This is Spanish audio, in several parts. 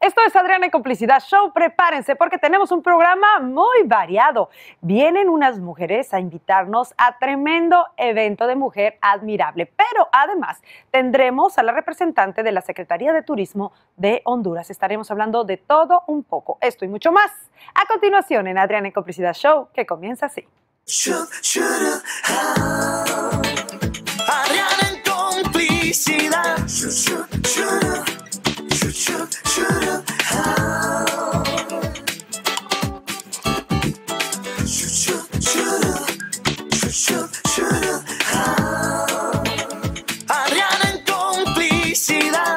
Esto es Adriana y Complicidad Show. Prepárense porque tenemos un programa muy variado. Vienen unas mujeres a invitarnos a tremendo evento de mujer admirable. Pero además tendremos a la representante de la Secretaría de Turismo de Honduras. Estaremos hablando de todo un poco. Esto y mucho más. A continuación en Adriana y Complicidad Show, que comienza así. Adriana en Complicidad. Adriana en Complicidad.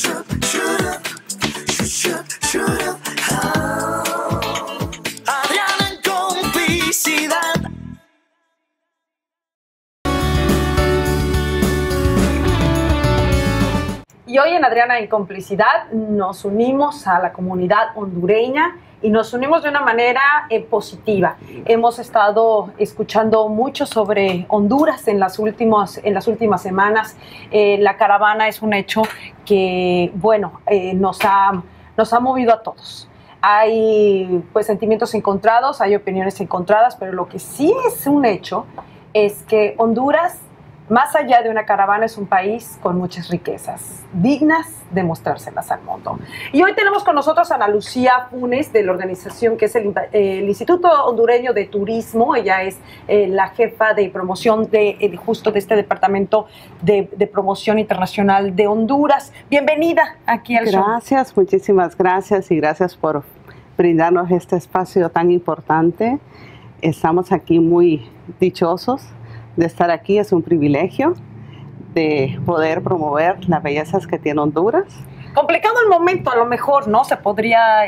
Adriana en Complicidad. Y hoy en Adriana en Complicidad nos unimos a la comunidad hondureña y nos unimos de una manera positiva. Hemos estado escuchando mucho sobre Honduras en las últimas semanas. La caravana es un hecho que, bueno, nos ha movido a todos. Hay pues sentimientos encontrados, hay opiniones encontradas, pero lo que sí es un hecho es que Honduras, más allá de una caravana, es un país con muchas riquezas, dignas de mostrárselas al mundo. Y hoy tenemos con nosotros a Ana Lucía Funes, de la organización que es el Instituto Hondureño de Turismo. Ella es la jefa de promoción justo de este departamento de promoción internacional de Honduras. Bienvenida aquí al show. Gracias, muchísimas gracias y gracias por brindarnos este espacio tan importante. Estamos aquí muy dichosos de estar aquí. Es un privilegio de poder promover las bellezas que tiene Honduras. Complicado el momento, a lo mejor, ¿no? Se podría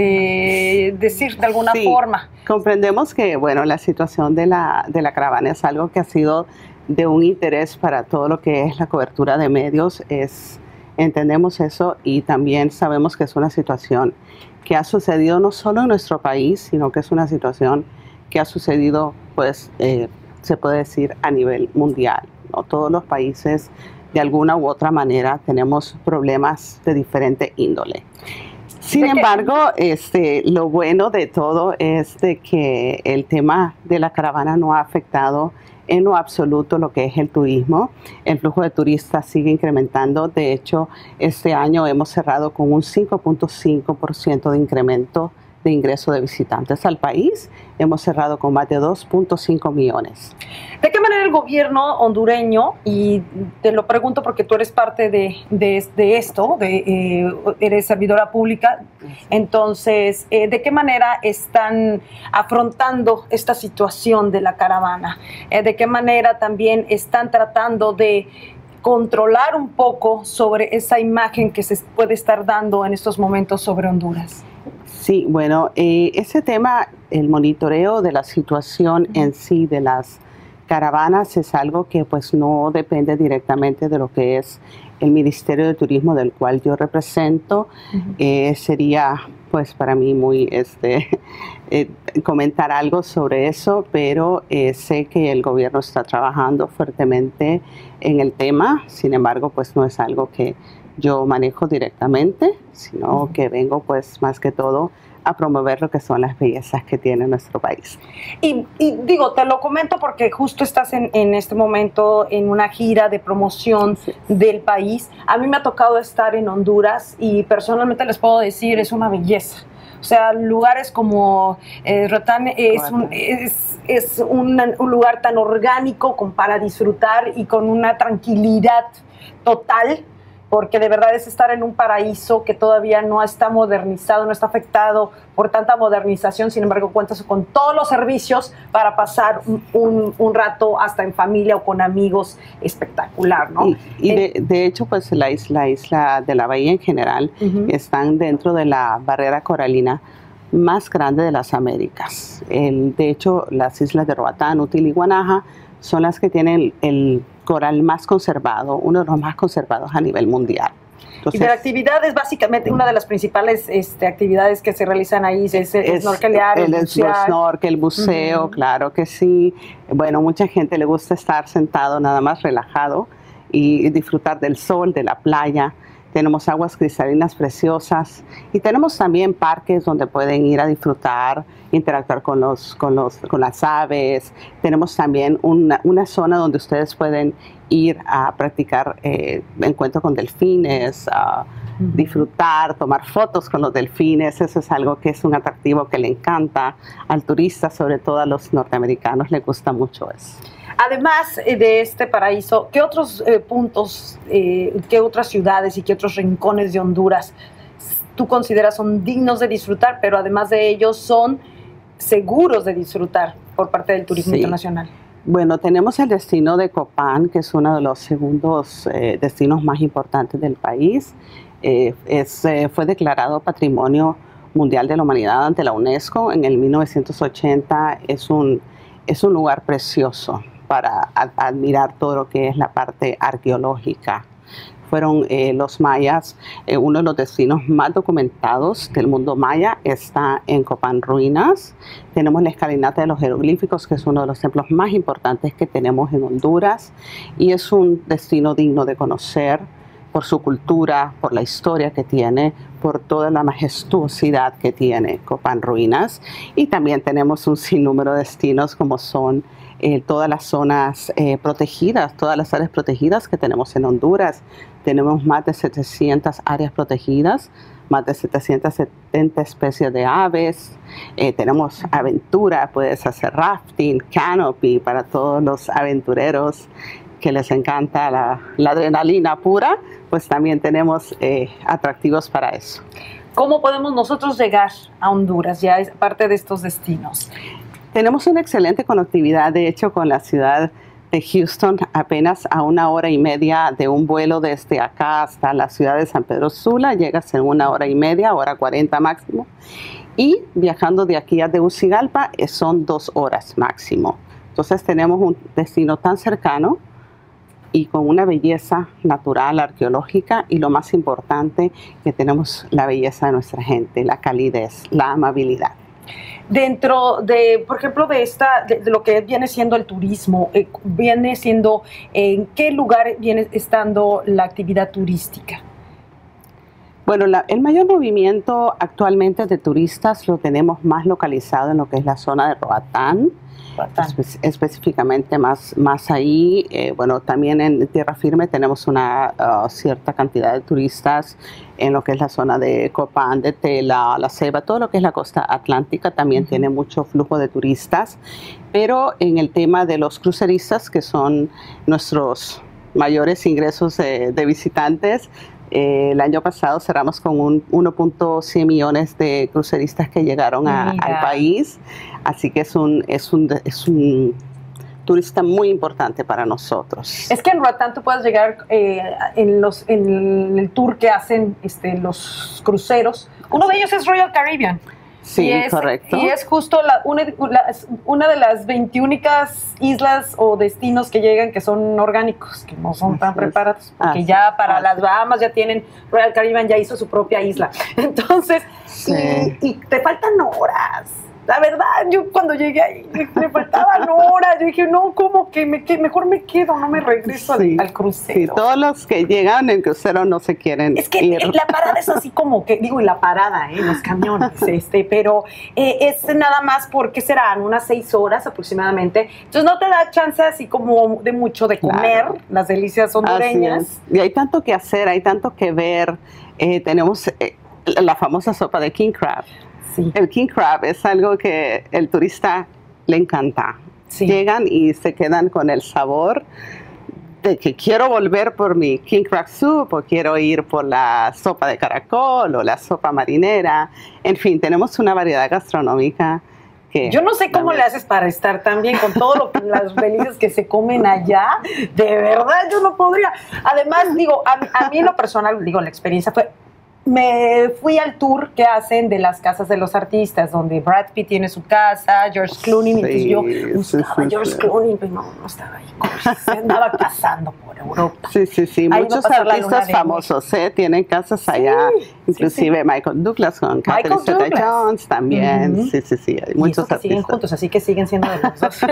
decir de alguna forma. Comprendemos que, bueno, la situación de la caravana es algo que ha sido de un interés para todo lo que es la cobertura de medios. Entendemos eso y también sabemos que es una situación que ha sucedido no solo en nuestro país, sino que es una situación que ha sucedido, pues, se puede decir a nivel mundial, ¿no? Todos los países de alguna u otra manera tenemos problemas de diferente índole. Sin embargo, lo bueno de todo es de que el tema de la caravana no ha afectado en lo absoluto lo que es el turismo. El flujo de turistas sigue incrementando. De hecho, este año hemos cerrado con un 5.5% de incremento de ingreso de visitantes al país. Hemos cerrado con más de 2.5 millones. ¿De qué manera el gobierno hondureño, y te lo pregunto porque tú eres parte de esto, eres servidora pública, entonces, ¿de qué manera están afrontando esta situación de la caravana? ¿De qué manera también están tratando de controlar un poco sobre esa imagen que se puede estar dando en estos momentos sobre Honduras? Sí, bueno, ese tema, el monitoreo de la situación en sí de las caravanas es algo que pues no depende directamente de lo que es el Ministerio de Turismo del cual yo represento. Sería pues para mí muy comentar algo sobre eso, pero sé que el gobierno está trabajando fuertemente en el tema. Sin embargo, pues no es algo que yo manejo directamente, sino que vengo pues más que todo a promover lo que son las bellezas que tiene nuestro país. Y digo, te lo comento porque justo estás en este momento en una gira de promoción del país. A mí me ha tocado estar en Honduras y personalmente les puedo decir, es una belleza. O sea, lugares como Rotán es un lugar tan orgánico para disfrutar y con una tranquilidad total, porque de verdad es estar en un paraíso que todavía no está modernizado, no está afectado por tanta modernización. Sin embargo, cuentas con todos los servicios para pasar un rato hasta en familia o con amigos espectacular, ¿no? Y de hecho, pues la isla de la Bahía en general están dentro de la barrera coralina más grande de las Américas. De hecho, las islas de Roatán, Útil y Guanaja son las que tienen el coral más conservado, uno de los más conservados a nivel mundial. Entonces, y de la actividad es básicamente una de las principales actividades que se realizan ahí, es snorkelear, el snorkel, buceo, claro que sí. Bueno, mucha gente le gusta estar sentado nada más relajado y disfrutar del sol, de la playa. tenemos aguas cristalinas preciosas y tenemos también parques donde pueden ir a disfrutar, interactuar con las aves. Tenemos también una zona donde ustedes pueden ir a practicar encuentros con delfines, disfrutar, tomar fotos con los delfines. Eso es algo que es un atractivo que le encanta al turista, sobre todo a los norteamericanos les gusta mucho eso. Además de este paraíso, ¿qué otros puntos, qué otras ciudades y qué otros rincones de Honduras tú consideras son dignos de disfrutar, pero además de ellos son seguros de disfrutar por parte del turismo internacional? Bueno, tenemos el destino de Copán, que es uno de los segundos destinos más importantes del país. Fue declarado Patrimonio Mundial de la Humanidad ante la UNESCO en el 1980. Es un lugar precioso para admirar todo lo que es la parte arqueológica. Fueron los mayas, uno de los destinos más documentados del mundo maya está en Copán Ruinas. Tenemos la escalinata de los jeroglíficos, que es uno de los templos más importantes que tenemos en Honduras, y es un destino digno de conocer por su cultura, por la historia que tiene, por toda la majestuosidad que tiene Copán Ruinas. Y también tenemos un sinnúmero de destinos como son todas las zonas protegidas, todas las áreas protegidas que tenemos en Honduras. Tenemos más de 700 áreas protegidas, más de 770 especies de aves. Tenemos aventura, puedes hacer rafting, canopy para todos los aventureros que les encanta la adrenalina pura, pues también tenemos atractivos para eso. ¿Cómo podemos nosotros llegar a Honduras, ya es parte de estos destinos? Tenemos una excelente conectividad, de hecho, con la ciudad de Houston, apenas a 1 hora y media de un vuelo desde acá hasta la ciudad de San Pedro Sula, llegas en 1 hora y media, 1:40 máximo, y viajando de aquí a Tegucigalpa son 2 horas máximo. Entonces tenemos un destino tan cercano y con una belleza natural, arqueológica, y lo más importante, que tenemos la belleza de nuestra gente, la calidez, la amabilidad. Dentro de, por ejemplo, de lo que viene siendo el turismo, viene siendo, ¿en qué lugar viene estando la actividad turística? Bueno, el mayor movimiento actualmente de turistas lo tenemos más localizado en lo que es la zona de Roatán. Específicamente más ahí. Bueno, también en Tierra Firme tenemos una cierta cantidad de turistas en lo que es la zona de Copán, de Tela, La Ceiba, todo lo que es la costa atlántica también tiene mucho flujo de turistas, pero en el tema de los cruceristas, que son nuestros mayores ingresos de visitantes, el año pasado cerramos con 1.100 millones de cruceristas que llegaron al país, así que es un turista muy importante para nosotros. Es que en Roatán tú puedes llegar en el tour que hacen los cruceros. Uno de ellos es Royal Caribbean. Sí, correcto. Y es justo una de las 21 islas o destinos que llegan que son orgánicos, que no son tan preparados, porque ya para las Bahamas ya tienen, Royal Caribbean ya hizo su propia isla. Entonces, y te faltan horas. La verdad, yo cuando llegué ahí me faltaban horas. Yo dije, no, ¿cómo que mejor me quedo? No me regreso al crucero. Sí, todos los que llegan en crucero no se quieren Es que ir. La parada es así como que, digo, y la parada, los camiones, pero es nada más porque serán unas 6 horas aproximadamente. Entonces no te da chance así como de mucho de comer las delicias hondureñas. Y hay tanto que hacer, hay tanto que ver. Tenemos la famosa sopa de king crab. Sí. El king crab es algo que el turista le encanta. Sí. Llegan y se quedan con el sabor de que quiero volver por mi king crab soup, o quiero ir por la sopa de caracol o la sopa marinera. En fin, tenemos una variedad gastronómica que... Yo no sé cómo le haces para estar tan bien con todo las delicias que se comen allá. De verdad, yo no podría. Además, digo, a mí en lo personal, digo, la experiencia fue me fui al tour que hacen de las casas de los artistas, donde Brad Pitt tiene su casa, George Clooney, entonces yo buscaba a George Clooney, pero no estaba ahí, se andaba casando por Europa. Sí, Ahí muchos va a pasar la artistas luna de famosos tienen casas allá, inclusive Michael Douglas con Catherine Zeta-Jones también, sí, hay muchos que artistas. siguen juntos, así que siguen siendo de los dos.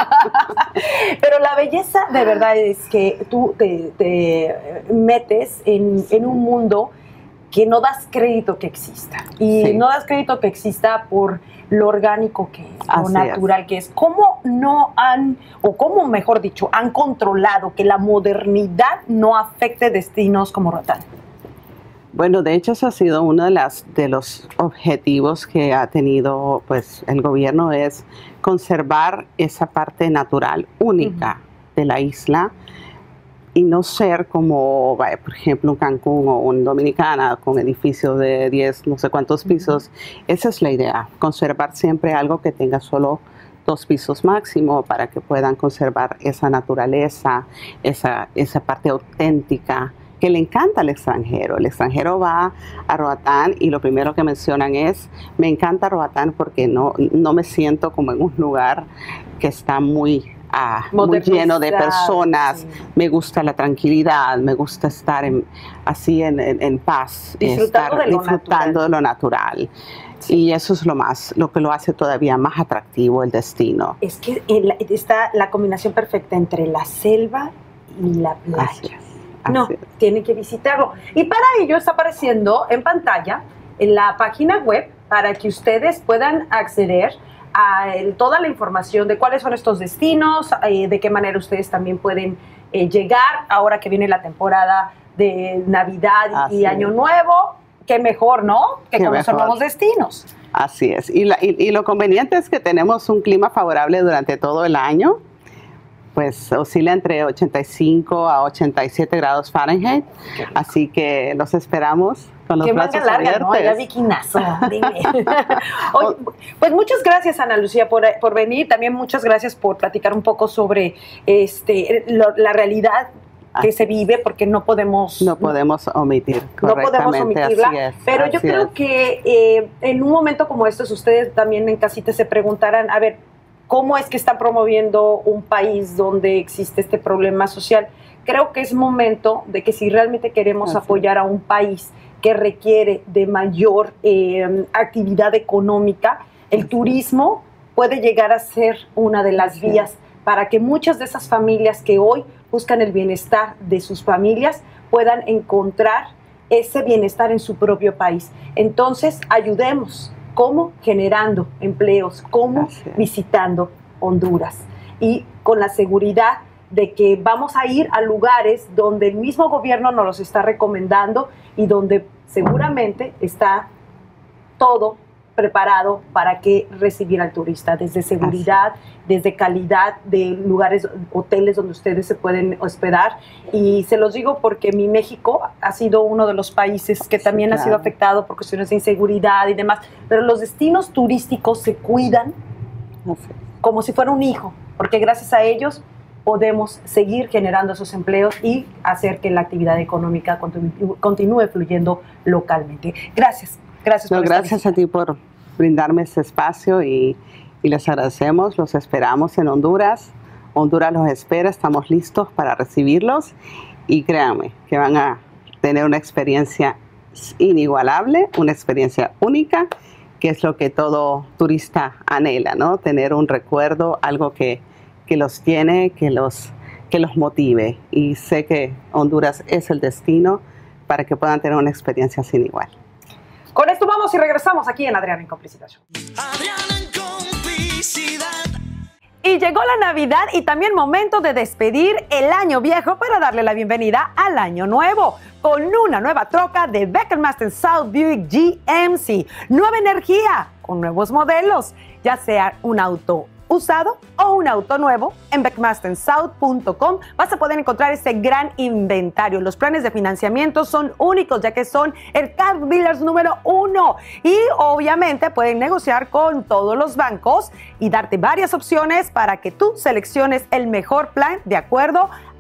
Pero la belleza de verdad es que tú te metes en un mundo que no das crédito que exista. Y no das crédito que exista por lo orgánico que es, lo natural que es. ¿Cómo no han, o cómo mejor dicho, han controlado que la modernidad no afecte destinos como Roatán? Bueno, de hecho, eso ha sido uno de los objetivos que ha tenido pues, el gobierno, es conservar esa parte natural única de la isla, y no ser como, por ejemplo, un Cancún o un Dominicana con edificios de 10, no sé cuántos pisos. Esa es la idea, conservar siempre algo que tenga solo 2 pisos máximo para que puedan conservar esa naturaleza, esa parte auténtica que le encanta al extranjero. El extranjero va a Roatán y lo primero que mencionan es, me encanta Roatán porque no me siento como en un lugar que está muy lleno de personas, me gusta la tranquilidad, me gusta estar en paz, disfrutando de lo natural. Y eso es lo que lo hace todavía más atractivo el destino. Es que está la combinación perfecta entre la selva y la playa. Tienen que visitarlo. Y para ello está apareciendo en pantalla en la página web para que ustedes puedan acceder a toda la información de cuáles son estos destinos, de qué manera ustedes también pueden llegar ahora que viene la temporada de Navidad y Año Nuevo. Qué mejor, ¿no? Que conocer nuevos destinos. Así es. Y lo conveniente es que tenemos un clima favorable durante todo el año. Pues oscila entre 85 a 87 grados Fahrenheit. Así que los esperamos con los brazos abiertos. ¿No? Ya viquinazo, dime. Oye, pues muchas gracias, Ana Lucía, por venir. También muchas gracias por platicar un poco sobre la realidad que se vive, porque no podemos omitir. No podemos omitirla. Pero yo creo que en un momento como estos, ustedes también en casita se preguntarán, a ver, ¿cómo es que están promoviendo un país donde existe este problema social? Creo que es momento de que si realmente queremos apoyar a un país que requiere de mayor actividad económica, el turismo puede llegar a ser una de las vías para que muchas de esas familias que hoy buscan el bienestar de sus familias puedan encontrar ese bienestar en su propio país. Entonces, ayudemos. ¿Cómo? Generando empleos, ¿cómo? Visitando Honduras. Y con la seguridad de que vamos a ir a lugares donde el mismo gobierno nos los está recomendando y donde seguramente está todo preparado para que recibir al turista, desde seguridad, desde calidad de lugares, hoteles donde ustedes se pueden hospedar. Y se los digo porque mi México ha sido uno de los países que también ha sido afectado por cuestiones de inseguridad y demás, pero los destinos turísticos se cuidan como si fuera un hijo, porque gracias a ellos podemos seguir generando esos empleos y hacer que la actividad económica continúe fluyendo localmente. Gracias. Gracias a ti por brindarme este espacio y les agradecemos, los esperamos en Honduras. Honduras los espera, estamos listos para recibirlos y créanme que van a tener una experiencia inigualable, una experiencia única, que es lo que todo turista anhela, ¿no? Tener un recuerdo, algo que los tiene, que los motive, y sé que Honduras es el destino para que puedan tener una experiencia sin igual. Con esto vamos y regresamos aquí en Adriana en Complicidad. Adriana en Complicidad. Y llegó la Navidad y también momento de despedir el año viejo para darle la bienvenida al año nuevo con una nueva troca de Becker Master South Buick GMC. Nueva energía con nuevos modelos, ya sea un auto usado o un auto nuevo. En beckmastersouth.com vas a poder encontrar ese gran inventario. Los planes de financiamiento son únicos, ya que son el car dealers número 1 y obviamente pueden negociar con todos los bancos y darte varias opciones para que tú selecciones el mejor plan de acuerdo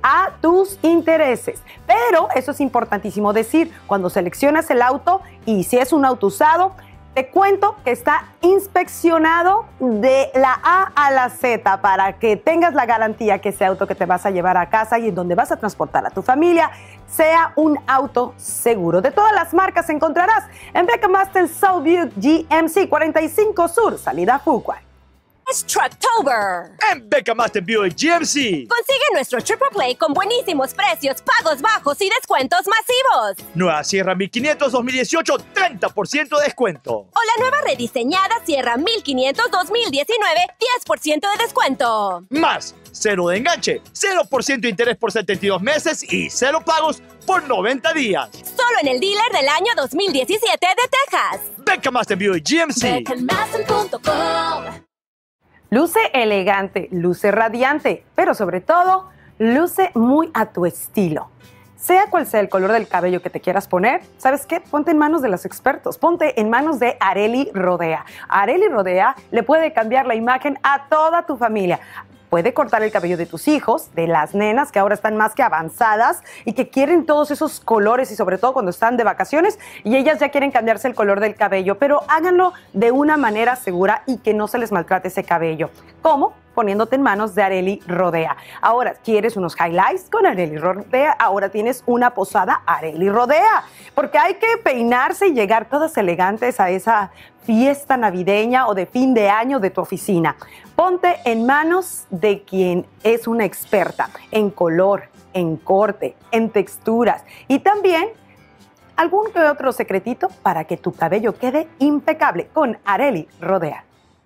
a tus intereses. Pero eso es importantísimo decir, cuando seleccionas el auto y si es un auto usado, te cuento que está inspeccionado de la A a la Z para que tengas la garantía que ese auto que te vas a llevar a casa y en donde vas a transportar a tu familia sea un auto seguro. De todas las marcas encontrarás en Beckham Master South Buick GMC 45 Sur, salida Fuqua. Es Trucktober. En Beckham Master Buick GMC. Consigue nuestro Triple Play con buenísimos precios, pagos bajos y descuentos masivos. Nueva Sierra 1500 2018, 30% de descuento. O la nueva rediseñada Sierra 1500 2019, 10% de descuento. Más, cero de enganche, 0% de interés por 72 meses y 0 pagos por 90 días. Solo en el dealer del año 2017 de Texas. Beckham Master Buick GMC. BeckhamMaster.com. Luce elegante, luce radiante, pero sobre todo, luce muy a tu estilo. Sea cual sea el color del cabello que te quieras poner, ¿sabes qué? Ponte en manos de los expertos, ponte en manos de Arely Rodea. Arely Rodea le puede cambiar la imagen a toda tu familia. Puede cortar el cabello de tus hijos, de las nenas que ahora están más que avanzadas y que quieren todos esos colores y sobre todo cuando están de vacaciones y ellas ya quieren cambiarse el color del cabello, pero háganlo de una manera segura y que no se les maltrate ese cabello. ¿Cómo? Poniéndote en manos de Arely Rodea. Ahora, ¿quieres unos highlights con Arely Rodea? Ahora tienes una posada Arely Rodea, porque hay que peinarse y llegar todas elegantes a esa fiesta navideña o de fin de año de tu oficina. Ponte en manos de quien es una experta en color, en corte, en texturas y también algún que otro secretito para que tu cabello quede impecable con Arely Rodea.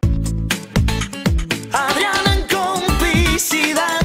Adriana en complicidad.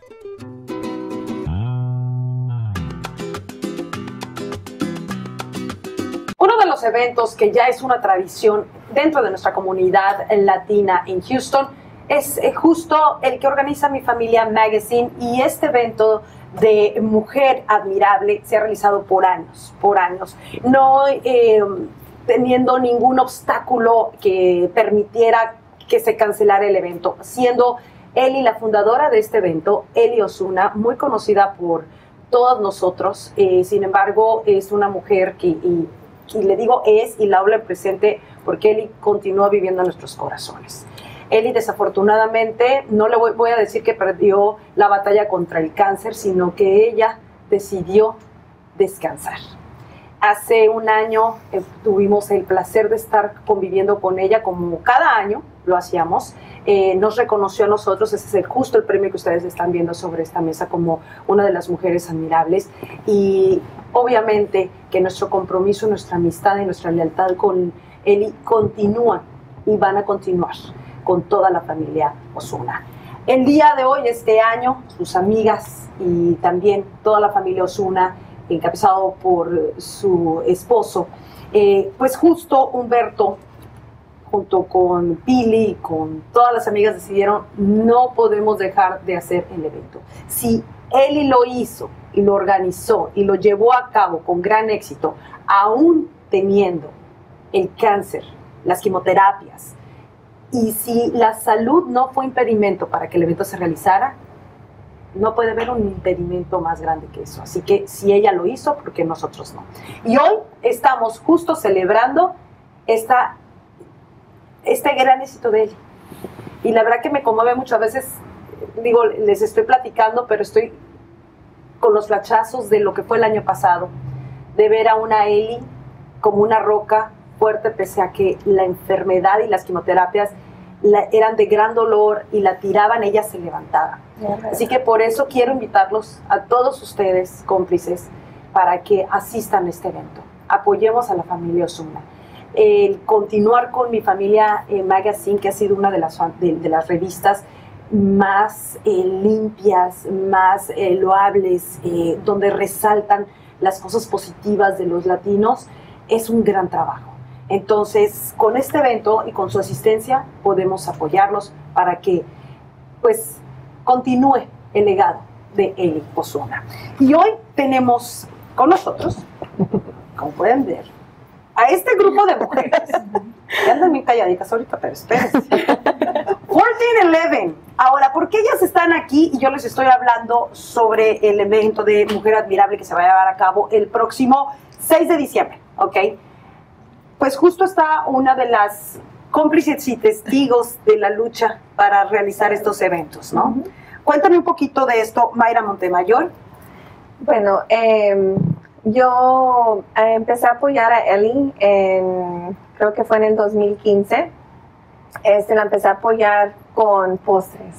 Uno de los eventos que ya es una tradición dentro de nuestra comunidad latina en Houston es justo el que organiza Mi Familia Magazine, y este evento de Mujer Admirable se ha realizado por años, no teniendo ningún obstáculo que permitiera que se cancelara el evento, siendo Eli la fundadora de este evento, Eli Osuna, muy conocida por todos nosotros. Sin embargo, es una mujer que, y le digo es, y la hablo en presente porque Eli continúa viviendo en nuestros corazones. Eli, desafortunadamente, no le voy a decir que perdió la batalla contra el cáncer, sino que ella decidió descansar. Hace un año tuvimos el placer de estar conviviendo con ella, como cada año lo hacíamos. Nos reconoció a nosotros, ese es justo el premio que ustedes están viendo sobre esta mesa, como una de las mujeres admirables. Y obviamente que nuestro compromiso, nuestra amistad y nuestra lealtad con Eli continúan y van a continuar con toda la familia Osuna. El día de hoy, este año, sus amigas y también toda la familia Osuna, encabezado por su esposo, pues justo Humberto, junto con Pili y con todas las amigas, decidieron: no podemos dejar de hacer el evento. Si Eli lo hizo y lo organizó y lo llevó a cabo con gran éxito, aún teniendo el cáncer, las quimioterapias, y si la salud no fue impedimento para que el evento se realizara, no puede haber un impedimento más grande que eso. Así que si ella lo hizo, ¿por qué nosotros no? Y hoy estamos justo celebrando este gran éxito de ella. Y la verdad que me conmueve mucho. A veces, digo, les estoy platicando, pero estoy con los flachazos de lo que fue el año pasado, de ver a una Eli como una roca fuerte, pese a que la enfermedad y las quimioterapias eran de gran dolor y la tiraban, ella se levantaba. Así que por eso quiero invitarlos a todos ustedes, cómplices, para que asistan a este evento. Apoyemos a la familia Osuna. El continuar con Mi Familia Magazine, que ha sido una de las revistas más limpias, más loables, donde resaltan las cosas positivas de los latinos, es un gran trabajo. Entonces, con este evento y con su asistencia, podemos apoyarlos para que, pues, continúe el legado de Eli Osuna. Y hoy tenemos con nosotros, como pueden ver, a este grupo de mujeres, que andan bien calladitas ahorita, pero espérense. 1411, Ahora, ¿por qué ellas están aquí? Y yo les estoy hablando sobre el evento de Mujer Admirable que se va a llevar a cabo el próximo 6 de diciembre, ¿ok? Pues justo está una de las cómplices y testigos de la lucha para realizar estos eventos, ¿no? Cuéntame un poquito de esto, Mayra Montemayor. Bueno, yo empecé a apoyar a Ellie, creo que fue en el 2015. La empecé a apoyar con postres.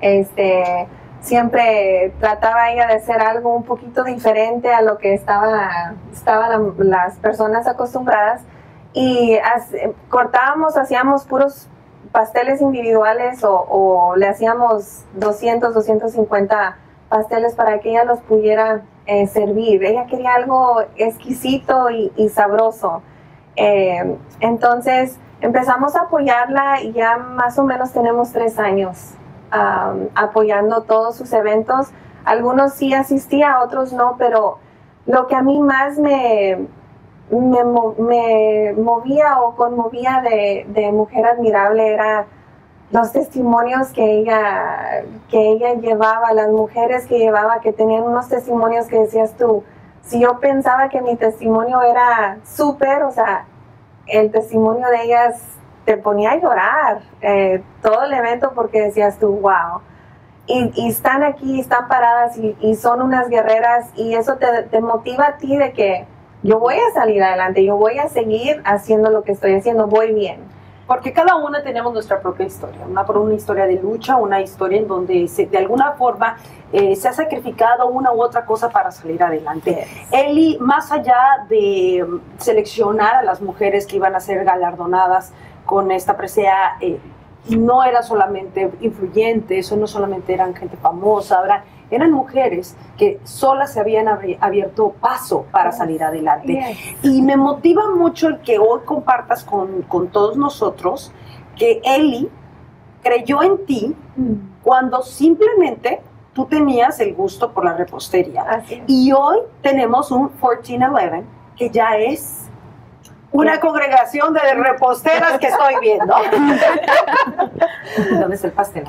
Siempre trataba ella de hacer algo un poquito diferente a lo que estaban las personas acostumbradas. Y cortábamos, hacíamos puros pasteles individuales o le hacíamos 200, 250 pasteles para que ella los pudiera servir. Ella quería algo exquisito y sabroso. Entonces empezamos a apoyarla y ya más o menos tenemos 3 años apoyando todos sus eventos. Algunos sí asistía, otros no, pero lo que a mí más me movía o conmovía de Mujer Admirable era los testimonios que ella llevaba, las mujeres que llevaba, que tenían unos testimonios que decías tú, si yo pensaba que mi testimonio era súper, o sea, el testimonio de ellas te ponía a llorar todo el evento porque decías tú, wow. Y están aquí, están paradas y son unas guerreras y eso te motiva a ti de que yo voy a salir adelante, yo voy a seguir haciendo lo que estoy haciendo, voy bien. Porque cada una tenemos nuestra propia historia, una historia de lucha, una historia en donde de alguna forma se ha sacrificado una u otra cosa para salir adelante. Yes. Eli, más allá de seleccionar a las mujeres que iban a ser galardonadas con esta presea, no eran solamente influyentes, o no solamente eran gente famosa, eran mujeres que solas se habían abierto paso para salir adelante. Yes. Y me motiva mucho el que hoy compartas con todos nosotros que Eli creyó en ti cuando simplemente tú tenías el gusto por la repostería. Así es. Y hoy tenemos un 1411 que ya es una congregación de reposteras que estoy viendo. ¿Dónde está el pastel?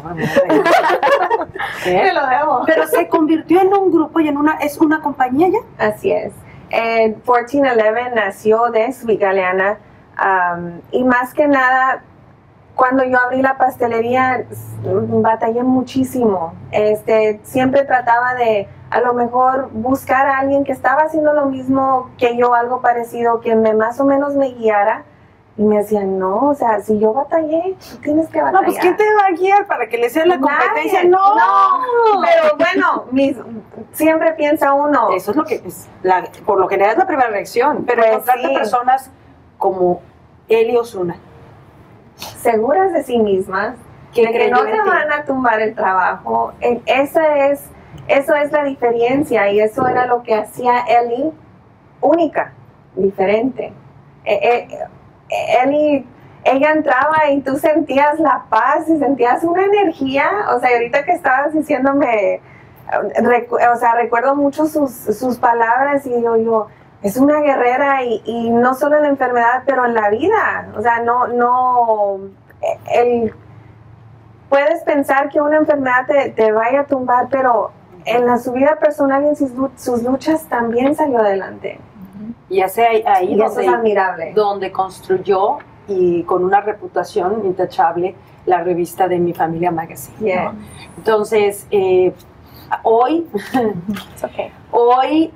Te lo debo. Pero se convirtió en un grupo y es una compañía ya. Así es. 1411 nació de Sweet Galeana y más que nada, cuando yo abrí la pastelería, batallé muchísimo. Siempre trataba de a lo mejor buscar a alguien que estaba haciendo lo mismo que yo, algo parecido, que más o menos me guiara. Y me decían, no, o sea, si yo batallé, tú tienes que batallar. No, pues ¿quién te va a guiar para que le sea la competencia? Nadie. No, pero bueno, siempre piensa uno. Eso es lo que por lo general es la primera reacción, pero Pues encontrarte sí. personas como Eli Osuna, seguras de sí mismas, que de que no te van a tumbar el trabajo. Eso es la diferencia y eso era lo que hacía Eli única, diferente. Ella entraba y tú sentías la paz y sentías una energía, o sea, ahorita que estabas diciéndome, recuerdo mucho sus palabras y yo, es una guerrera y no solo en la enfermedad, pero en la vida, o sea, puedes pensar que una enfermedad te vaya a tumbar, pero en su vida personal y en sus luchas también salió adelante. Y hace ahí Y eso es admirable. donde construyó y con una reputación intachable la revista de Mi Familia Magazine. Yeah. ¿no? Entonces, hoy, It's okay. hoy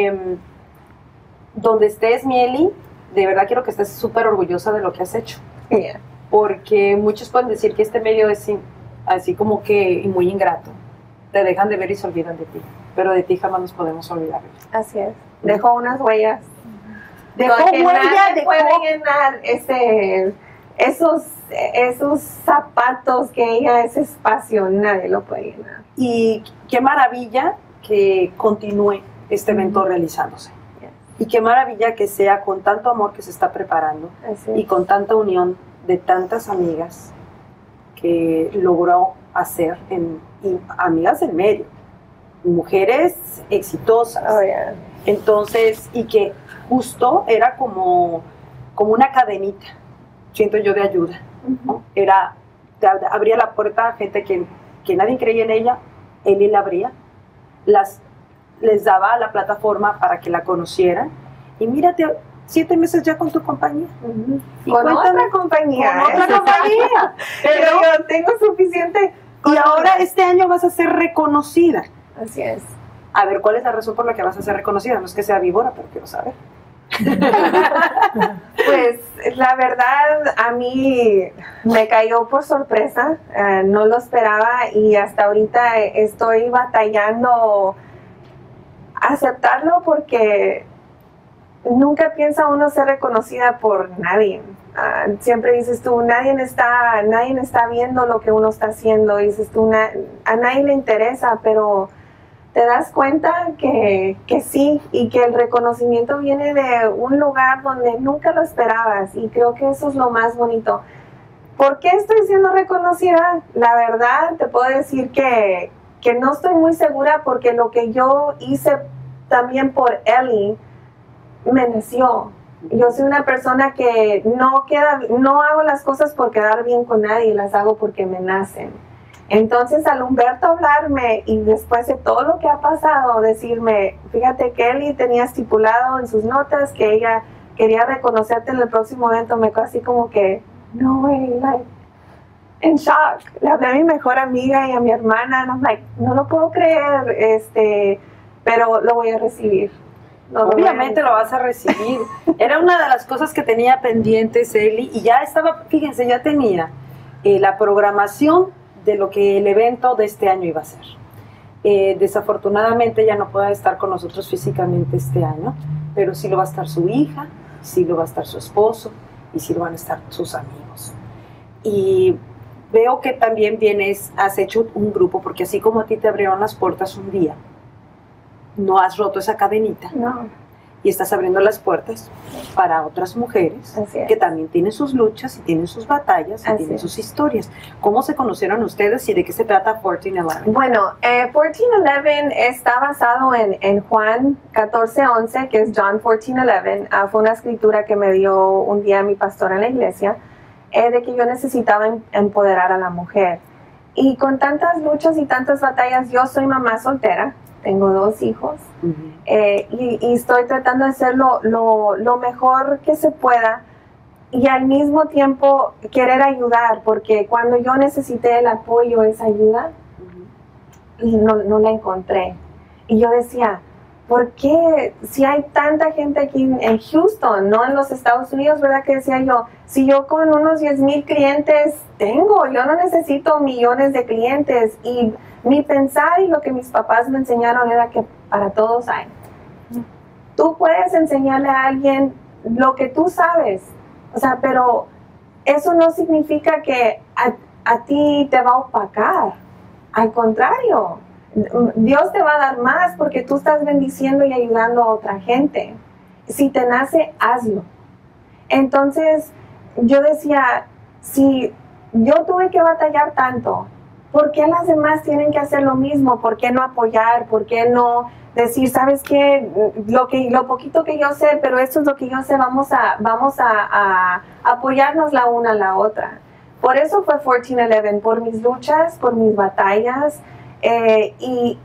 donde estés, Mieli, de verdad quiero que estés súper orgullosa de lo que has hecho. Yeah. Porque muchos pueden decir que este medio es así como que muy ingrato. Te dejan de ver y se olvidan de ti. Pero de ti jamás nos podemos olvidar. Así es. Dejó unas huellas. Dejó que huella, nadie puede llenar esos zapatos que ella, ese espacio, nadie lo puede llenar. Y qué maravilla que continúe este evento realizándose. Yes. Y qué maravilla que sea con tanto amor que se está preparando Así y es. con tanta unión de tantas amigas que logró hacer, y amigas del medio, mujeres exitosas. Oh, yeah. Entonces, y que justo era como una cadenita, siento yo, de ayuda, ¿no? Abría la puerta a gente que que nadie creía en ella, él la abría, les daba la plataforma para que la conocieran. Y mírate, 7 meses ya con tu compañía. Y con cuéntame, otra compañía. Con otra compañía. Pero yo tengo suficiente. Y ahora este año vas a ser reconocida. Así es. A ver, ¿cuál es la razón por la que vas a ser reconocida? No es que sea víbora, pero quiero saber. Pues la verdad a mí me cayó por sorpresa, no lo esperaba y hasta ahorita estoy batallando aceptarlo porque nunca piensa uno ser reconocida por nadie. Siempre dices tú, nadie está viendo lo que uno está haciendo, y dices tú, a nadie le interesa, pero te das cuenta que sí, y que el reconocimiento viene de un lugar donde nunca lo esperabas, y creo que eso es lo más bonito. ¿Por qué estoy siendo reconocida? La verdad, te puedo decir que no estoy muy segura, porque lo que yo hice también por Ellie me nació. Yo soy una persona que no hago las cosas por quedar bien con nadie, las hago porque me nacen. Entonces, al Humberto hablarme y después de todo lo que ha pasado, decirme, fíjate que Ellie tenía estipulado en sus notas que ella quería reconocerte en el próximo evento, me quedó así como que, no way, like, en shock. Le hablé a mi mejor amiga y a mi hermana, and I'm like, no lo puedo creer, pero lo voy a recibir. Obviamente lo vas a recibir. Era una de las cosas que tenía pendientes Ellie, y ya estaba, fíjense, ya tenía la programación de lo que el evento de este año iba a ser. Desafortunadamente ya no puede estar con nosotros físicamente este año, pero sí lo va a estar su hija, sí lo va a estar su esposo y sí lo van a estar sus amigos. Y veo que también has hecho un grupo, porque así como a ti te abrieron las puertas un día, no has roto esa cadenita. No. Y estás abriendo las puertas para otras mujeres que también tienen sus luchas y tienen sus batallas y tienen sus historias. ¿Cómo se conocieron ustedes y de qué se trata 1411? Bueno, 1411 está basado en Juan 14:11, que es John 14:11. Fue una escritura que me dio un día mi pastor en la iglesia, de que yo necesitaba empoderar a la mujer. Y con tantas luchas y tantas batallas, yo soy mamá soltera. Tengo 2 hijos, y estoy tratando de hacer lo mejor que se pueda, y al mismo tiempo querer ayudar, porque cuando yo necesité el apoyo, esa ayuda, no la encontré. Y yo decía, ¿por qué si hay tanta gente aquí en Houston, no en los Estados Unidos, verdad? Que decía yo, si yo con unos 10,000 clientes yo no necesito millones de clientes. Y mi pensar y lo que mis papás me enseñaron era que para todos hay. Tú puedes enseñarle a alguien lo que tú sabes, o sea, pero eso no significa que a ti te va a opacar. Al contrario, Dios te va a dar más porque tú estás bendiciendo y ayudando a otra gente. Si te nace, hazlo. Entonces, yo decía, si yo tuve que batallar tanto, ¿por qué las demás tienen que hacer lo mismo? ¿Por qué no apoyar? ¿Por qué no decir, sabes qué? Lo poquito que yo sé, pero esto es lo que yo sé, vamos a apoyarnos la una a la otra. Por eso fue 1411, por mis luchas, por mis batallas, y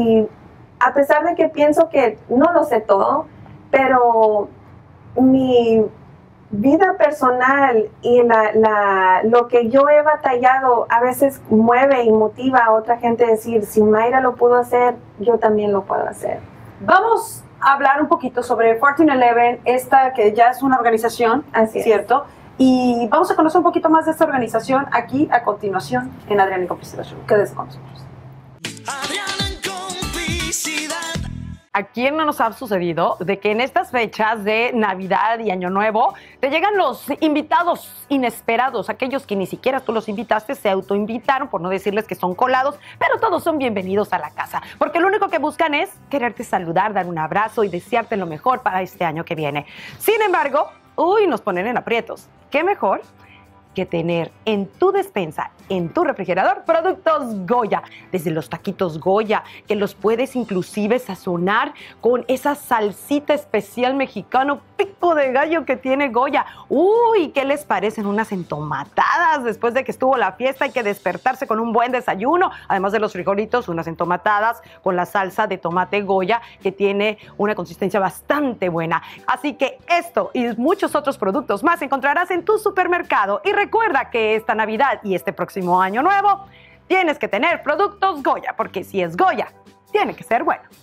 a pesar de que pienso que no lo sé todo, pero mi vida personal y lo que yo he batallado a veces mueve y motiva a otra gente a decir, si Mayra lo pudo hacer, yo también lo puedo hacer. Vamos a hablar un poquito sobre 1411, esta que ya es una organización, ¿cierto? Y vamos a conocer un poquito más de esta organización aquí a continuación en Adriana y Complicidad Show. Quédese con nosotros. Adriana en Complicidad. ¿A quién no nos ha sucedido de que en estas fechas de Navidad y Año Nuevo te llegan los invitados inesperados, aquellos que ni siquiera tú los invitaste, se autoinvitaron, por no decirles que son colados, pero todos son bienvenidos a la casa, porque lo único que buscan es quererte saludar, dar un abrazo y desearte lo mejor para este año que viene. Sin embargo, nos ponen en aprietos. ¿Qué mejor que tener en tu despensa, en tu refrigerador, productos Goya. Desde los taquitos Goya, que los puedes inclusive sazonar con esa salsita especial mexicano, pico de gallo que tiene Goya. Uy, ¿qué les parecen unas entomatadas después de que estuvo la fiesta? Hay que despertarse con un buen desayuno. Además de los frijolitos, unas entomatadas con la salsa de tomate Goya, que tiene una consistencia bastante buena. Así que esto y muchos otros productos más encontrarás en tu supermercado. Y recuerda que esta Navidad y este próximo año nuevo tienes que tener productos Goya, porque si es Goya, tiene que ser bueno.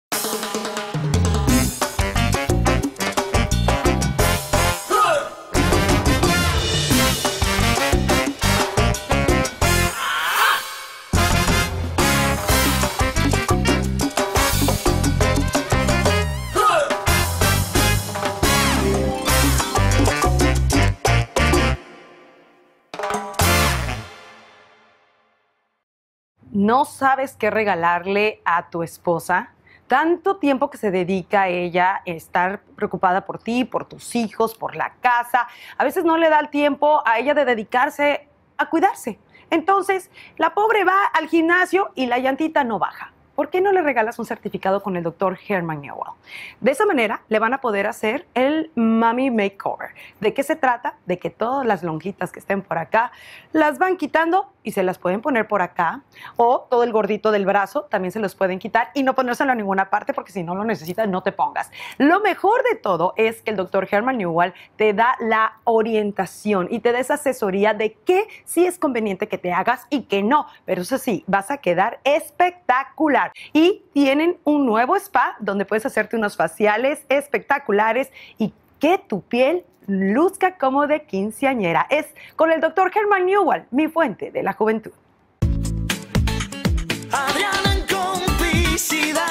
¿No sabes qué regalarle a tu esposa? Tanto tiempo que se dedica a ella a estar preocupada por ti, por tus hijos, por la casa. A veces no le da el tiempo a ella de dedicarse a cuidarse. Entonces, la pobre va al gimnasio y la llantita no baja. ¿Por qué no le regalas un certificado con el Dr. Herman Newell? De esa manera le van a poder hacer el Mommy Makeover. ¿De qué se trata? De que todas las lonjitas que estén por acá las van quitando y se las pueden poner por acá, o todo el gordito del brazo también se los pueden quitar y no ponérselo a ninguna parte, porque si no lo necesitas no te pongas. Lo mejor de todo es que el Dr. Herman Newell te da la orientación y te da esa asesoría de qué sí es conveniente que te hagas y qué no, pero eso sí, vas a quedar espectacular. Y tienen un nuevo spa donde puedes hacerte unos faciales espectaculares y que tu piel luzca como de quinceañera. Es con el Dr. Herman Newell, mi fuente de la juventud. Adriana en complicidad.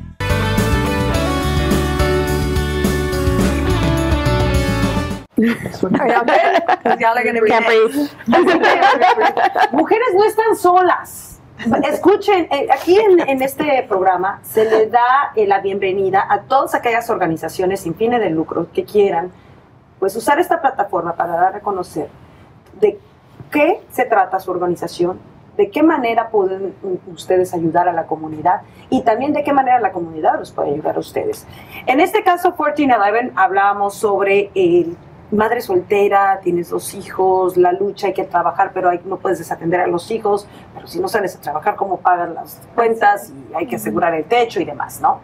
Mujeres no están solas. Escuchen, aquí en este programa se le da la bienvenida a todas aquellas organizaciones sin fines de lucro que quieran pues usar esta plataforma para dar a conocer de qué se trata su organización, de qué manera pueden ustedes ayudar a la comunidad y también de qué manera la comunidad los puede ayudar a ustedes. En este caso, 1411, hablábamos sobre el madre soltera, tienes 2 hijos, la lucha, hay que trabajar, pero no puedes desatender a los hijos, pero si no sales a trabajar, ¿cómo pagas las cuentas? Y hay que asegurar el techo y demás, ¿no?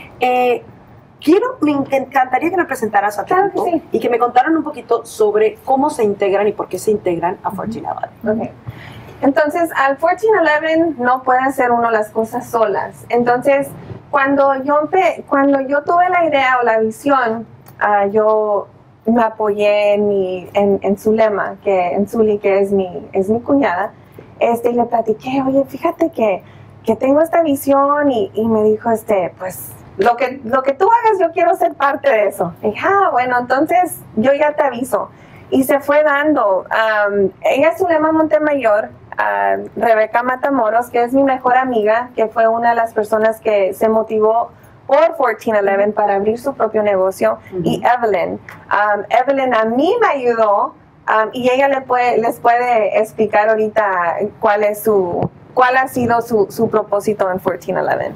Me encantaría que me presentaras a tu equipo y que me contaran un poquito sobre cómo se integran y por qué se integran a 1411. Okay. Entonces, al 1411 no puede hacer uno las cosas solas. Entonces, cuando yo tuve la idea o la visión, yo me apoyé en su lema, en Zuli, que es mi cuñada, y le platiqué, oye, fíjate que tengo esta visión, y me dijo, pues, lo que tú hagas, yo quiero ser parte de eso. Y dije, bueno, entonces yo ya te aviso. Y se fue dando. Ella es Zulema Montemayor, Rebeca Matamoros, que es mi mejor amiga, que fue una de las personas que se motivó por 1411 para abrir su propio negocio, y Evelyn. Evelyn a mí me ayudó, y ella les puede explicar ahorita cuál ha sido su propósito en 1411.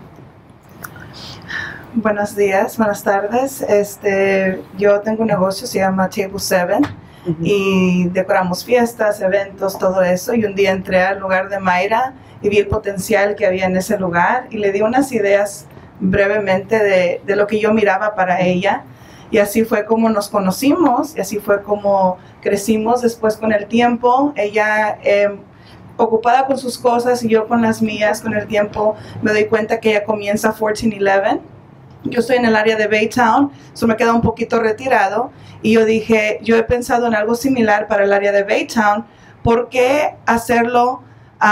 Buenos días, buenas tardes. Yo tengo un negocio, se llama Table 7, y decoramos fiestas, eventos, todo eso. Y un día entré al lugar de Mayra y vi el potencial que había en ese lugar y le di unas ideas brevemente de lo que yo miraba para ella. Y así fue como nos conocimos y así fue como crecimos después con el tiempo. Ella ocupada con sus cosas y yo con las mías. Con el tiempo me doy cuenta que ella comienza 1411. Yo estoy en el área de Baytown, eso me queda un poquito retirado, y yo dije, yo he pensado en algo similar para el área de Baytown. ¿Por qué hacerlo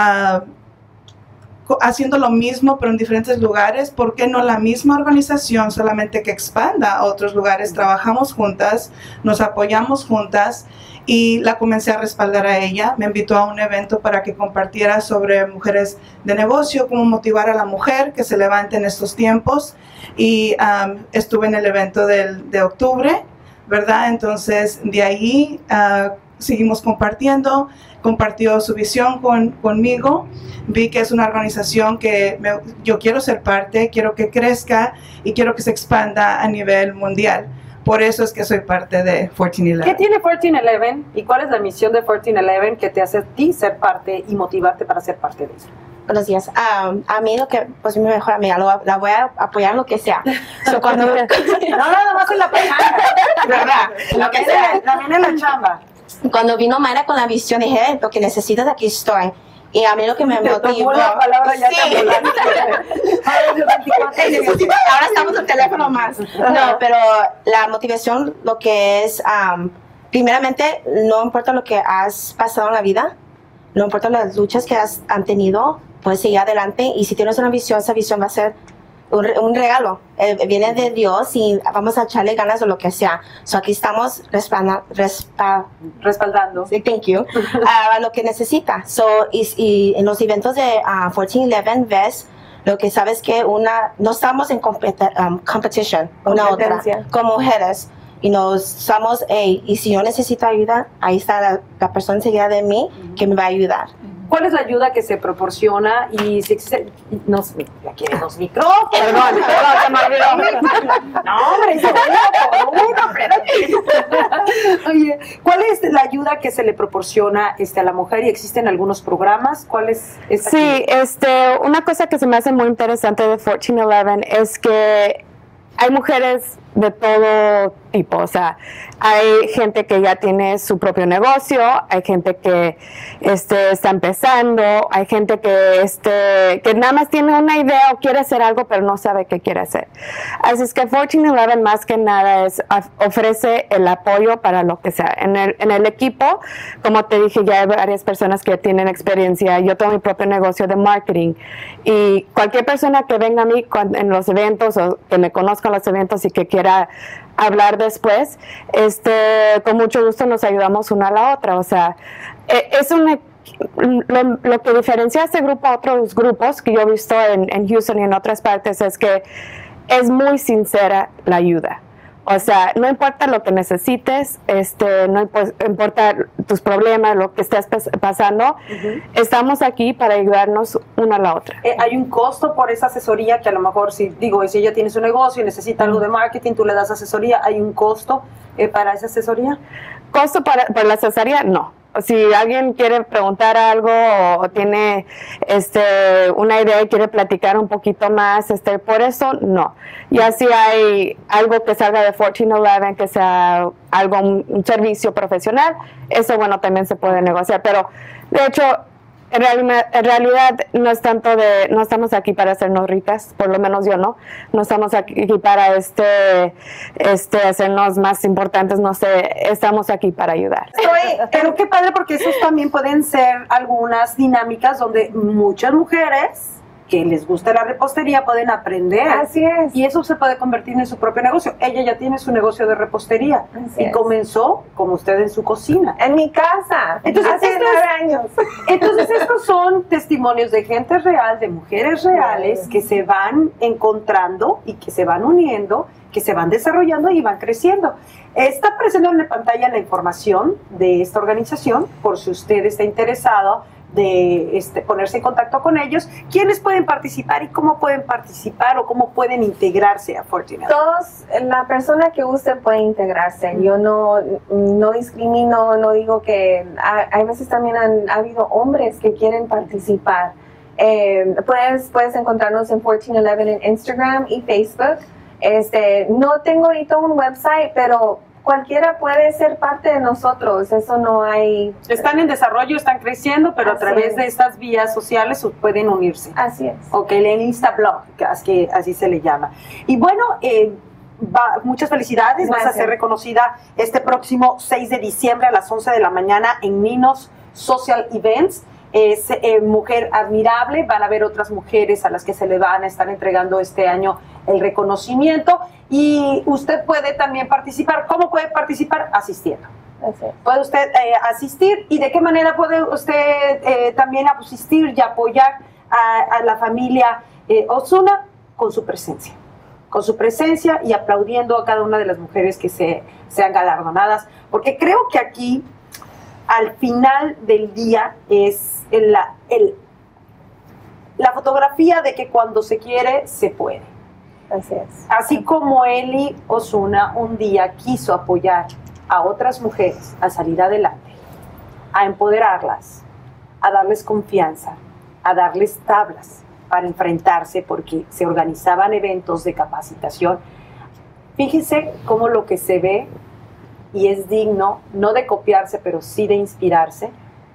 haciendo lo mismo pero en diferentes lugares? ¿Por qué no la misma organización, solamente que expanda a otros lugares? Trabajamos juntas, nos apoyamos juntas, y la comencé a respaldar a ella. Me invitó a un evento para que compartiera sobre mujeres de negocio, cómo motivar a la mujer que se levante en estos tiempos, y estuve en el evento de octubre, ¿verdad? Entonces de ahí seguimos compartiendo, compartió su visión conmigo, vi que es una organización que yo quiero ser parte, quiero que crezca y quiero que se expanda a nivel mundial. Por eso es que soy parte de 1411. ¿Qué tiene 1411 y cuál es la misión de 1411 que te hace a ti ser parte y motivarte para ser parte de eso? Buenos días. A mí lo que, pues mi mejor amiga, la voy a apoyar lo que sea. So, cuando, no, más en la pechanga, ¿verdad? Lo que sea. También en la chamba. Cuando vino Mayra con la visión, dije, lo que necesitas, aquí estoy. Y a mí lo que me motivó... la palabra ya sí. Ahora estamos en el teléfono más. No, pero la motivación, lo que es, primeramente, no importa lo que has pasado en la vida, no importa las luchas que han tenido, puedes seguir adelante. Y si tienes una visión, esa visión va a ser un regalo. Viene de Dios y vamos a echarle ganas de lo que sea. So aquí estamos respaldando. Sí, thank you. A lo que necesita. So, y en los eventos de 1411 ves lo que sabes que no estamos en competition, una otra, como mujeres. Y nos estamos, y si yo necesito ayuda, ahí está la persona enseguida de mí que me va a ayudar. ¿Cuál es la ayuda que se proporciona? Y si existe, ya quieren los micrófonos. Perdón, se me olvidó. No, hombre, Oye, ¿cuál es la ayuda que se le proporciona a la mujer? ¿Y existen algunos programas? ¿Cuál es esta? Sí, una cosa que se me hace muy interesante de 1411 es que hay mujeres de todo tipo, o sea, hay gente que ya tiene su propio negocio, hay gente que está empezando, hay gente que nada más tiene una idea o quiere hacer algo pero no sabe qué quiere hacer. Así es que 1411 más que nada ofrece el apoyo para lo que sea. En el equipo, como te dije, ya hay varias personas que tienen experiencia. Yo tengo mi propio negocio de marketing y cualquier persona que venga a mí en los eventos o que me conozca en los eventos y que quiera hablar después, con mucho gusto nos ayudamos una a la otra. O sea, es lo que diferencia a este grupo a otros grupos que yo he visto en Houston y en otras partes es que es muy sincera la ayuda. O sea, no importa lo que necesites, no importa tus problemas, lo que estés pasando, estamos aquí para ayudarnos una a la otra. ¿Hay un costo por esa asesoría que a lo mejor, si ella tiene su negocio y necesita algo de marketing, tú le das asesoría, ¿hay un costo para esa asesoría? ¿Costo para la asesoría? No. Si alguien quiere preguntar algo o tiene una idea y quiere platicar un poquito más, por eso no. Ya si hay algo que salga de 1411, que sea un servicio profesional, eso bueno también se puede negociar. Pero de hecho, en realidad no es tanto no estamos aquí para hacernos ricas, por lo menos yo no estamos aquí para hacernos más importantes, no sé, estamos aquí para ayudar. Pero qué padre, porque esos también pueden ser algunas dinámicas donde muchas mujeres que les gusta la repostería pueden aprender. Así es. Y eso se puede convertir en su propio negocio. Ella ya tiene su negocio de repostería. Así es. Comenzó como usted en su cocina. En mi casa. Entonces, hace 9 años. Entonces estos son testimonios de gente real, de mujeres reales que se van encontrando y que se van uniendo, que se van desarrollando y van creciendo. Está apareciendo en la pantalla la información de esta organización, por si usted está interesado de ponerse en contacto con ellos. ¿Quiénes pueden participar y cómo pueden participar o cómo pueden integrarse a 1411? Todos, la persona que guste puede integrarse. Yo no discrimino, no digo que... Hay veces también ha habido hombres que quieren participar. Puedes encontrarnos en 1411 en Instagram y Facebook. No tengo ahorita un website, pero cualquiera puede ser parte de nosotros, eso no hay... Están en desarrollo, están creciendo, pero a través de estas vías sociales pueden unirse. Así es. Ok, el Instablog, que así se le llama. Y bueno, muchas felicidades. Gracias. Vas a ser reconocida este próximo 6 de diciembre a las 11 de la mañana en Minos Social Events. Es Mujer Admirable. Van a haber otras mujeres a las que se le van a estar entregando este año el reconocimiento, y usted puede también participar. ¿Cómo puede participar? Asistiendo. Puede usted asistir. ¿Y de qué manera puede usted también asistir y apoyar a la familia Osuna? Con su presencia. Con su presencia y aplaudiendo a cada una de las mujeres que sean galardonadas, porque creo que aquí al final del día es la fotografía de que cuando se quiere, se puede. Así es. Así como Eli Osuna un día quiso apoyar a otras mujeres a salir adelante, a empoderarlas, a darles confianza, a darles tablas para enfrentarse porque se organizaban eventos de capacitación. Fíjense cómo lo que se ve y es digno, no de copiarse, pero sí de inspirarse,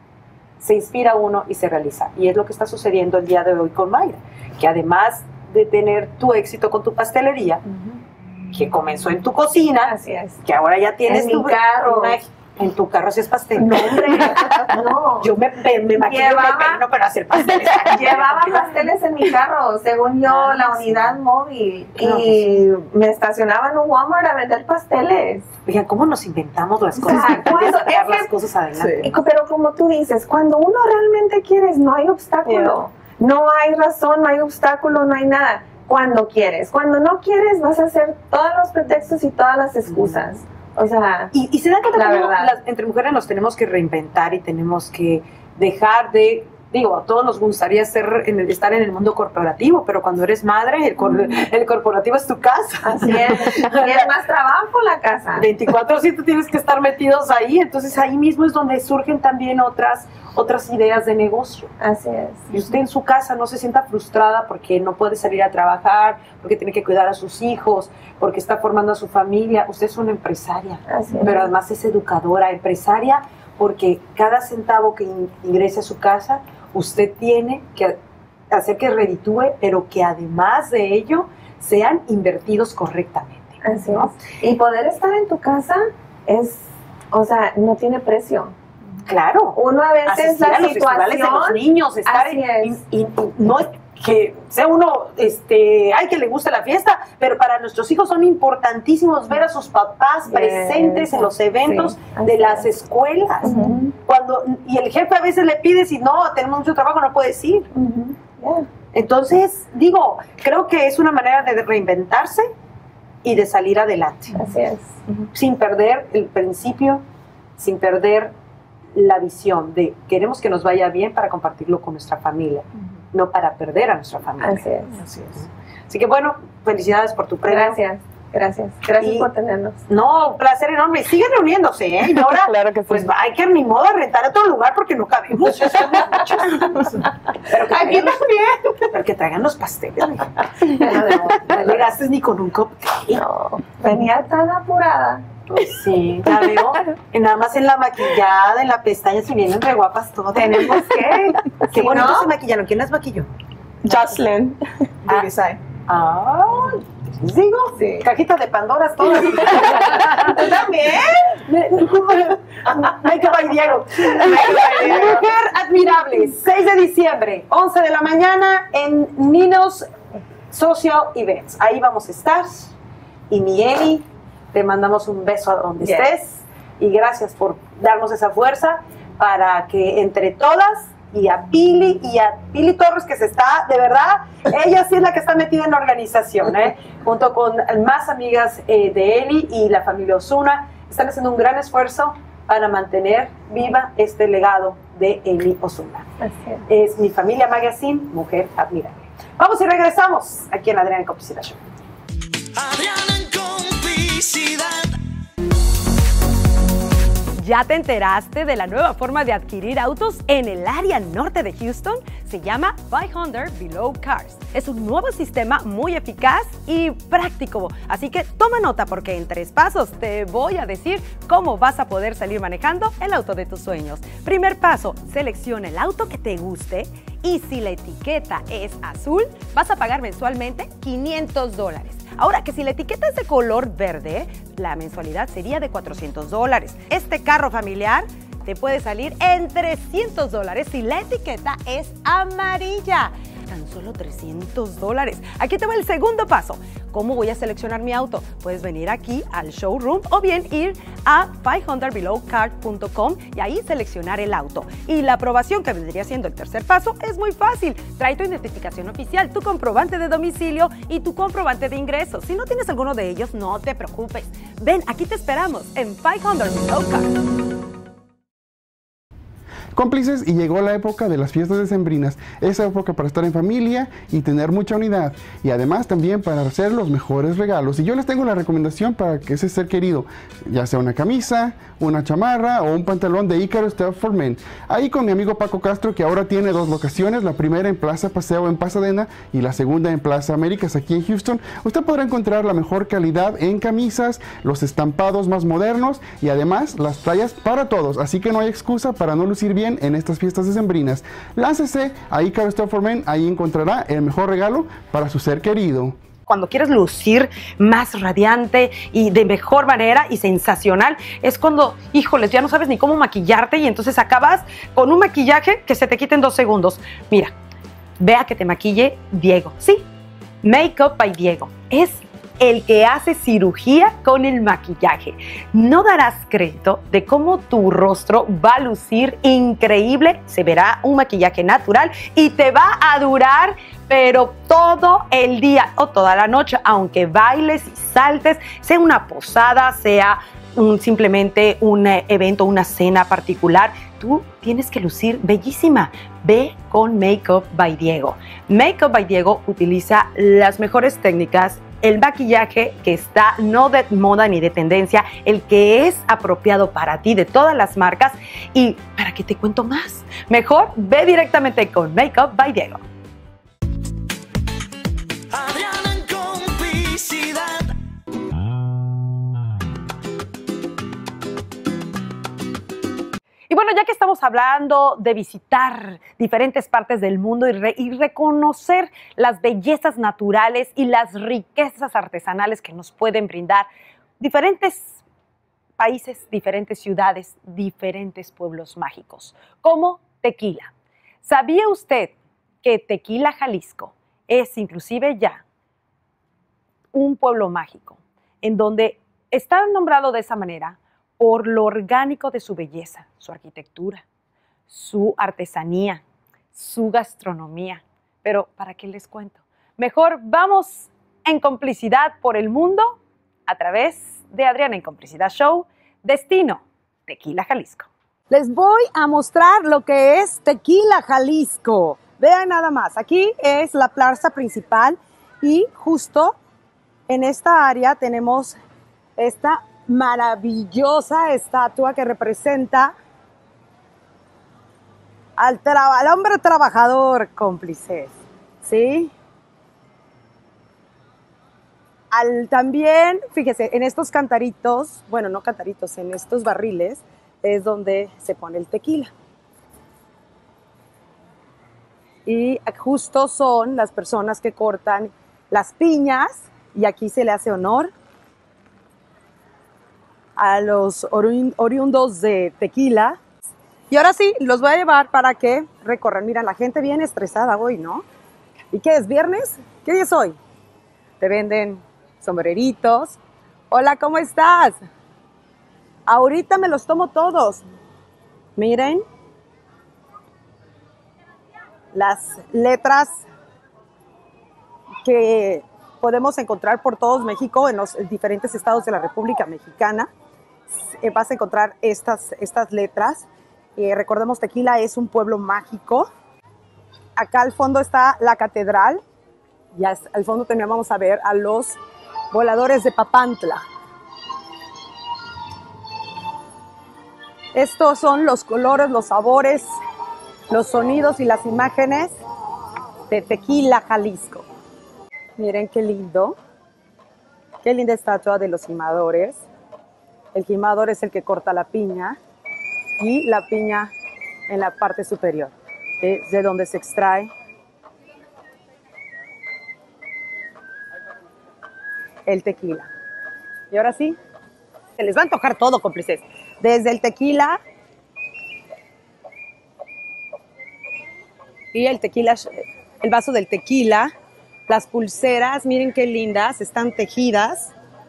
se inspira uno y se realiza. Y es lo que está sucediendo el día de hoy con Mayra, que además de tener tu éxito con tu pastelería, que comenzó en tu cocina, Así es. que ahora ya tienes En mi carro. En tu carro haces pastel. No, hombre, no. Yo me imagino pero hacer pasteles. Llevaba pasteles en mi carro, según yo, la unidad móvil. Y me estacionaba en un Walmart a vender pasteles. Oigan, ¿cómo nos inventamos las cosas? Cuando- Sacar es las que- cosas adelante. Pero como tú dices, cuando uno realmente quieres, no hay obstáculo. No hay razón, no hay obstáculo, no hay nada. Cuando quieres. Cuando no quieres, vas a hacer todos los pretextos y todas las excusas. O sea, Y se da cuenta la cómo verdad. entre mujeres nos tenemos que reinventar y tenemos que dejar de, digo, a todos nos gustaría estar en el mundo corporativo, pero cuando eres madre, el corporativo es tu casa. Así es. Y es más trabajo la casa. 24/7 tienes que estar metidos ahí, entonces ahí mismo es donde surgen también otras ideas de negocio. Así es. Y usted en su casa no se sienta frustrada porque no puede salir a trabajar, porque tiene que cuidar a sus hijos, porque está formando a su familia. Usted es una empresaria, Así es. pero además es educadora, empresaria, porque cada centavo que ingrese a su casa, usted tiene que hacer que reditúe, pero que además de ello sean invertidos correctamente. Así ¿no? es. Y poder estar en tu casa es, o sea, no tiene precio. Claro. Uno a veces Asistir la a los festivales de los situación. niños, estar Así es. y no es que sea uno, ay, que le gusta la fiesta, pero para nuestros hijos son importantísimos ver a sus papás presentes en los eventos Sí, de así las es. escuelas. Ujú. Y el jefe a veces le pide, si no, tenemos mucho trabajo, no puedes ir. Ujú. Ya. Entonces, digo, creo que es una manera de reinventarse y de salir adelante, Así es. sin perder el principio, sin perder la visión de queremos que nos vaya bien para compartirlo con nuestra familia, no para perder a nuestra familia. Así es. Así es. Así que bueno, felicidades por tu premio. Gracias. Gracias. Gracias Y- por tenernos. No, un placer enorme. Siguen reuniéndose, ¿eh? Y ahora, Claro que sí. pues hay que ni modo rentar otro lugar porque no cabemos. Pero que Aquí traigan pero que traigan los pasteles. No le gastes ni con un cóctel. No, venía tan apurada. Pues sí, ya veo. Y nada más en la maquillada, en la pestaña, se vienen re guapas todas. Tenemos que. Qué si bonito no, se maquillaron. ¿Quién las maquilló? Jocelyn. Vivisay. Ah, digo, Sí. cajitas de Pandoras todas. ¿tú también? Make by Diego. Mujer admirable, 6 de diciembre, 11 de la mañana en Ninos Social Events. Ahí vamos a estar. Y mi Eli, te mandamos un beso a donde Yes. estés. Y gracias por darnos esa fuerza para que entre todas y a Pili Torres, que se está, de verdad, ella sí es la que está metida en la organización, junto con más amigas de Eli y la familia Osuna, están haciendo un gran esfuerzo para mantener viva este legado de Eli Osuna. Así es. Es Mi Familia Magazine, Mujer Admirable. Vamos y regresamos aquí en Adriana en Complicidad Show. Adriana en complicidad. ¿Ya te enteraste de la nueva forma de adquirir autos en el área norte de Houston? Se llama 500 Below Cars. Es un nuevo sistema muy eficaz y práctico. Así que toma nota porque en 3 pasos te voy a decir cómo vas a poder salir manejando el auto de tus sueños. Primer paso, selecciona el auto que te guste y si la etiqueta es azul, vas a pagar mensualmente $500. Ahora que si la etiqueta es de color verde, la mensualidad sería de $400. Este carro familiar te puede salir en $300 si la etiqueta es amarilla. Tan solo $300. Aquí te va el segundo paso. ¿Cómo voy a seleccionar mi auto? Puedes venir aquí al showroom o bien ir a 500belowcar.com y ahí seleccionar el auto. Y la aprobación, que vendría siendo el tercer paso, es muy fácil. Trae tu identificación oficial, tu comprobante de domicilio y tu comprobante de ingresos. Si no tienes alguno de ellos, no te preocupes. Ven, aquí te esperamos en 500 Below Car. Cómplices, y llegó la época de las fiestas decembrinas, esa época para estar en familia y tener mucha unidad, y además también para hacer los mejores regalos. Y yo les tengo la recomendación para que ese ser querido, ya sea una camisa, una chamarra o un pantalón de Icaro Stuff for Men. Ahí con mi amigo Paco Castro, que ahora tiene dos locaciones, la primera en Plaza Paseo en Pasadena y la segunda en Plaza Américas aquí en Houston. Usted podrá encontrar la mejor calidad en camisas, los estampados más modernos y además las tallas para todos, así que no hay excusa para no lucir bien en estas fiestas decembrinas. Láncese a Icaro Stuff for Men, ahí encontrará el mejor regalo para su ser querido. Cuando quieres lucir más radiante y de mejor manera y sensacional, es cuando, híjoles, ya no sabes ni cómo maquillarte y entonces acabas con un maquillaje que se te quita en 2 segundos. Mira, vea que te maquille Diego. Sí, Makeup by Diego. Es el que hace cirugía con el maquillaje. No darás crédito de cómo tu rostro va a lucir increíble. Se verá un maquillaje natural y te va a durar, pero todo el día o toda la noche, aunque bailes y saltes, sea una posada, sea simplemente un evento, una cena particular, tú tienes que lucir bellísima. Ve con Makeup by Diego. Makeup by Diego utiliza las mejores técnicas, el maquillaje que está no de moda ni de tendencia, el que es apropiado para ti de todas las marcas. ¿Y para qué te cuento más? Mejor ve directamente con Makeup by Diego. Adriana en complicidad. Y bueno, ya que estamos hablando de visitar diferentes partes del mundo y reconocer las bellezas naturales y las riquezas artesanales que nos pueden brindar diferentes países, diferentes ciudades, diferentes pueblos mágicos, como Tequila. ¿Sabía usted que Tequila, Jalisco, es inclusive ya un pueblo mágico, en donde está nombrado de esa manera por lo orgánico de su belleza, su arquitectura, su artesanía, su gastronomía? Pero ¿para qué les cuento? Mejor vamos en complicidad por el mundo a través de Adriana en Complicidad Show, destino Tequila, Jalisco. Les voy a mostrar lo que es Tequila, Jalisco. Vean nada más, aquí es la plaza principal y justo en esta área tenemos esta maravillosa estatua que representa al hombre trabajador, cómplices, ¿sí? También, fíjese, en estos cantaritos, bueno, no cantaritos, en estos barriles es donde se pone el tequila. Y justo son las personas que cortan las piñas y aquí se le hace honor a los oriundos de Tequila. Y ahora sí, los voy a llevar para que recorran. Mira, la gente viene estresada hoy, ¿no? ¿Y qué es? ¿Viernes? ¿Qué día es hoy? Te venden sombreritos. Hola, ¿cómo estás? Ahorita me los tomo todos. Miren. Las letras que podemos encontrar por todo México, en los diferentes estados de la República Mexicana. Vas a encontrar estas letras. Recordemos, Tequila es un pueblo mágico. Acá al fondo está la catedral. Y al fondo también vamos a ver a los voladores de Papantla. Estos son los colores, los sabores, los sonidos y las imágenes de Tequila, Jalisco. Miren qué lindo. Qué linda estatua de los gimadores. El gimador es el que corta la piña y la piña en la parte superior, de donde se extrae el tequila. Y ahora sí, se les va a antojar todo, cómplices. Desde el tequila y el tequila, el vaso del tequila, las pulseras, miren qué lindas, están tejidas.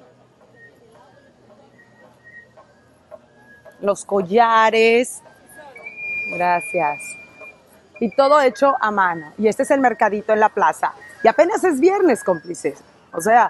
Los collares, gracias. Y todo hecho a mano. Y este es el mercadito en la plaza. Y apenas es viernes, cómplices. O sea,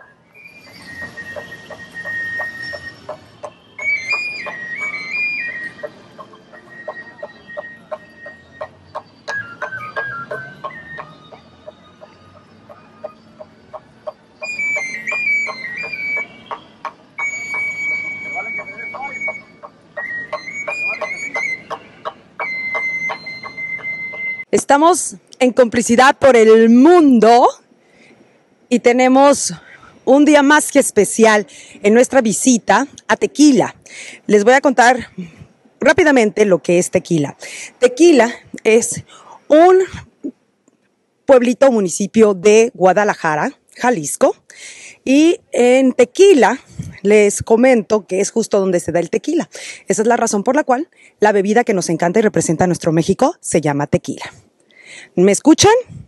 Estamos en complicidad por el mundo y tenemos un día más que especial en nuestra visita a Tequila. Les voy a contar rápidamente lo que es Tequila. Tequila es un pueblito o municipio de Guadalajara, Jalisco. Y en Tequila les comento que es justo donde se da el tequila. Esa es la razón por la cual la bebida que nos encanta y representa a nuestro México se llama tequila. ¿Me escuchan?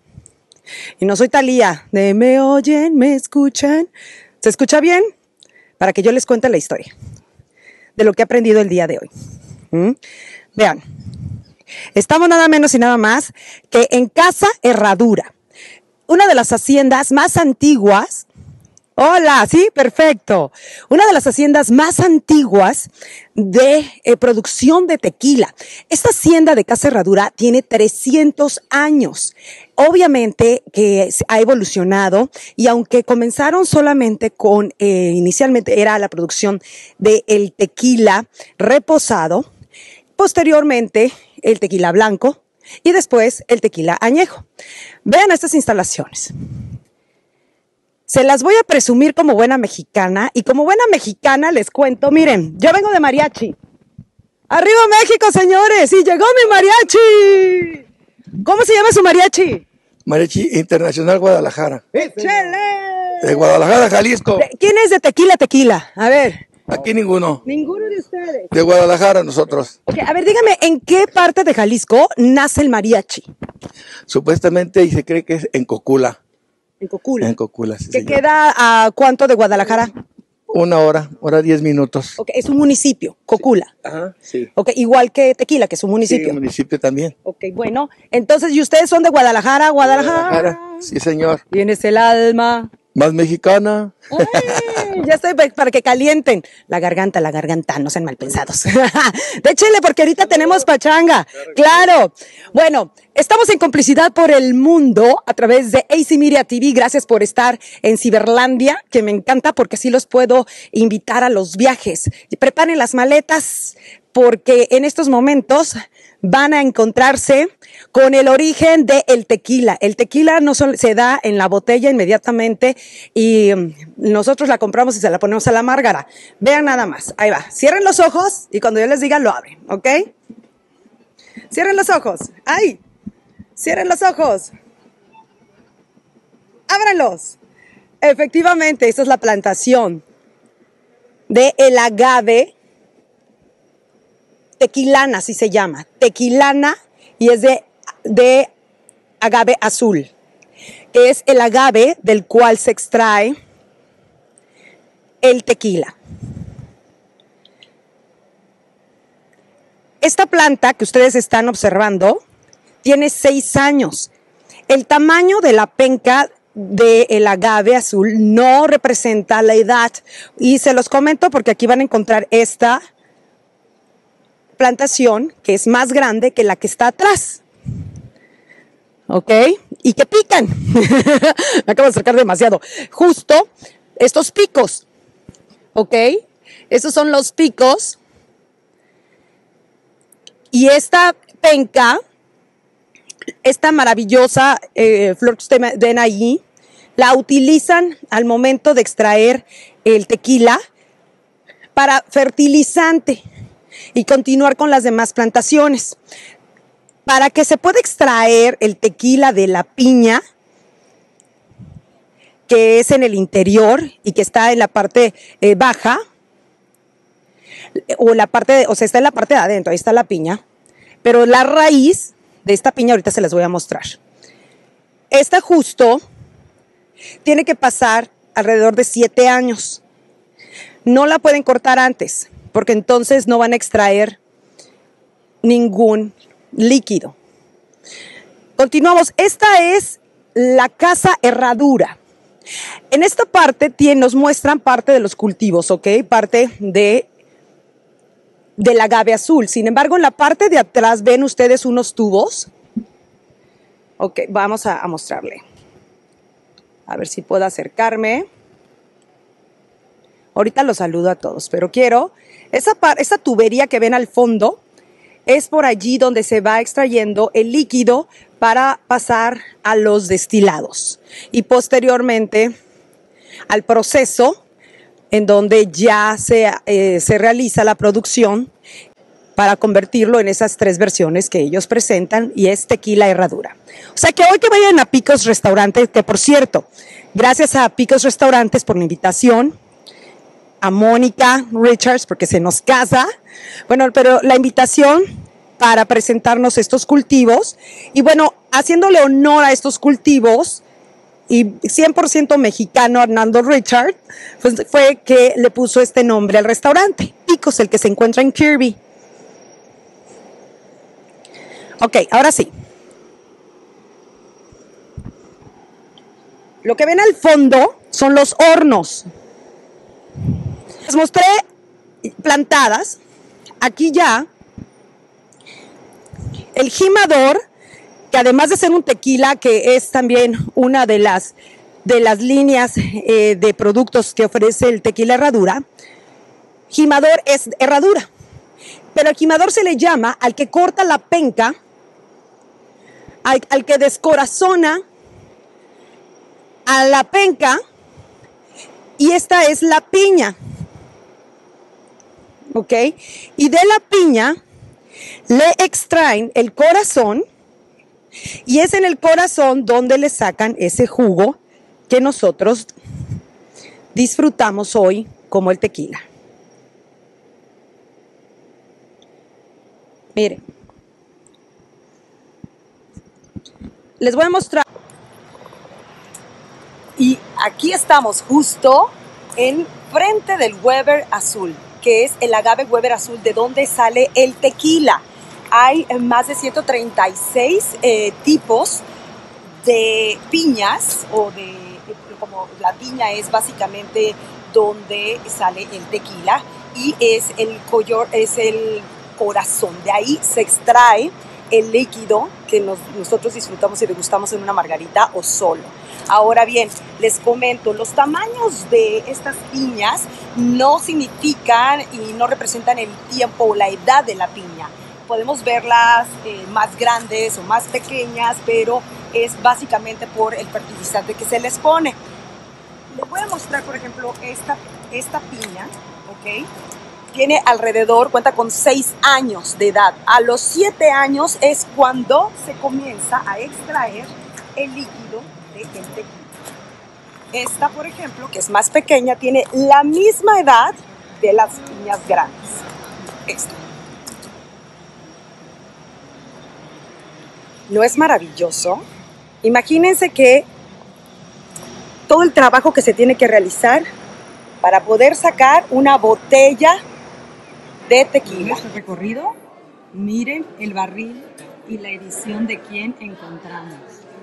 Y no soy Thalía de me oyen, me escuchan. ¿Se escucha bien? Para que yo les cuente la historia de lo que he aprendido el día de hoy. Vean, estamos nada menos y nada más que en Casa Herradura, una de las haciendas más antiguas. Hola, sí, perfecto. Una de las haciendas más antiguas de producción de tequila. Esta hacienda de Casa Herradura tiene 300 años. Obviamente que ha evolucionado y aunque comenzaron solamente con, inicialmente era la producción del tequila reposado, posteriormente el tequila blanco y después el tequila añejo. Vean estas instalaciones. Se las voy a presumir como buena mexicana y como buena mexicana les cuento, miren, yo vengo de mariachi. ¡Arriba México, señores! ¡Y llegó mi mariachi! ¿Cómo se llama su mariachi? Mariachi Internacional Guadalajara. ¡Échale! De Guadalajara, Jalisco. ¿Quién es de tequila? A ver. Aquí ninguno. Ninguno de ustedes. De Guadalajara nosotros. Okay, a ver, dígame, ¿en qué parte de Jalisco nace el mariachi? Supuestamente y se cree que es en Cocula. En Cocula. En Cocula, sí. ¿Que queda a cuánto de Guadalajara? 1 hora, 10 minutos. Okay, es un municipio, Cocula. Sí. Ajá, sí. Okay, igual que Tequila, que es un municipio. Sí, un municipio también. Ok, bueno, entonces, ¿y ustedes son de Guadalajara? Guadalajara. Sí, señor. Tienes el alma Más mexicana. Ay, ya estoy para que calienten la garganta, no sean mal pensados. Déchenle porque ahorita tenemos pachanga. Claro. Bueno, estamos en complicidad por el mundo a través de AC Media TV. Gracias por estar en Ciberlandia, que me encanta porque así los puedo invitar a los viajes. Preparen las maletas porque en estos momentos van a encontrarse con el origen del tequila. El tequila no se da en la botella inmediatamente y nosotros la compramos y se la ponemos a la márgara. Vean nada más. Ahí va. Cierren los ojos y cuando yo les diga lo abren, ¿ok? Cierren los ojos. ¡Ay! Cierren los ojos. Ábranlos. Efectivamente, esta es la plantación de el agave tequilana, así se llama, tequilana, y es de agave azul, que es el agave del cual se extrae el tequila. Esta planta que ustedes están observando tiene 6 años. El tamaño de la penca del agave azul no representa la edad, y se los comento porque aquí van a encontrar esta plantación que es más grande que la que está atrás. ¿Ok? Y que pican. Me acabo de acercar demasiado. Justo estos picos. ¿Ok? Estos son los picos. Y esta penca, esta maravillosa flor que ustedes ven ahí, la utilizan al momento de extraer el tequila para fertilizante y continuar con las demás plantaciones. Para que se pueda extraer el tequila de la piña, que es en el interior y que está en la parte baja, está en la parte de adentro, ahí está la piña, pero la raíz de esta piña ahorita se las voy a mostrar. Esta justo tiene que pasar alrededor de 7 años. No la pueden cortar antes, porque entonces no van a extraer ningún líquido. Continuamos. Esta es la Casa Herradura. En esta parte nos muestran parte de los cultivos, ¿ok? Parte del agave azul. Sin embargo, en la parte de atrás ven ustedes unos tubos. Ok, vamos a mostrarle. A ver si puedo acercarme. Ahorita los saludo a todos, pero quiero... Esa tubería que ven al fondo es por allí donde se va extrayendo el líquido para pasar a los destilados y posteriormente al proceso en donde ya se realiza la producción para convertirlo en esas 3 versiones que ellos presentan, y es tequila herradura. O sea que hoy que vayan a Picos Restaurante, que por cierto, gracias a Picos Restaurantes por la invitación, a Mónica Richards porque se nos casa, bueno, pero la invitación para presentarnos estos cultivos, y bueno, haciéndole honor a estos cultivos, y 100% mexicano Hernando Richard, pues fue que le puso este nombre al restaurante, Picos, el que se encuentra en Kirby. Ok, ahora sí. Lo que ven al fondo son los hornos. Les mostré plantadas. Aquí ya el jimador, que además de ser un tequila, que es también una de las líneas de productos que ofrece el tequila herradura, jimador es herradura. Pero al jimador se le llama al que corta la penca, al que descorazona a la penca, y esta es la piña. ¿Ok? Y de la piña le extraen el corazón, y es en el corazón donde le sacan ese jugo que nosotros disfrutamos hoy como el tequila. Miren. Les voy a mostrar. Y aquí estamos justo en frente del Weber azul, que es el agave Weber azul, de donde sale el tequila. Hay más de 136 tipos de piñas, como la piña es básicamente donde sale el tequila, y es el corazón. De ahí se extrae el líquido que nosotros disfrutamos y degustamos en una margarita o solo. Ahora bien, les comento, los tamaños de estas piñas no significan y no representan el tiempo o la edad de la piña. Podemos verlas más grandes o más pequeñas, pero es básicamente por el fertilizante que se les pone. Les voy a mostrar, por ejemplo, esta piña, ¿ok? Tiene cuenta con 6 años de edad. A los 7 años es cuando se comienza a extraer el líquido del tequila. Esta, por ejemplo, que es más pequeña, tiene la misma edad de las piñas grandes. Esta. ¿No es maravilloso? Imagínense que todo el trabajo que se tiene que realizar para poder sacar una botella de tequila. Nuestro recorrido, miren el barril y la edición de quién encontramos.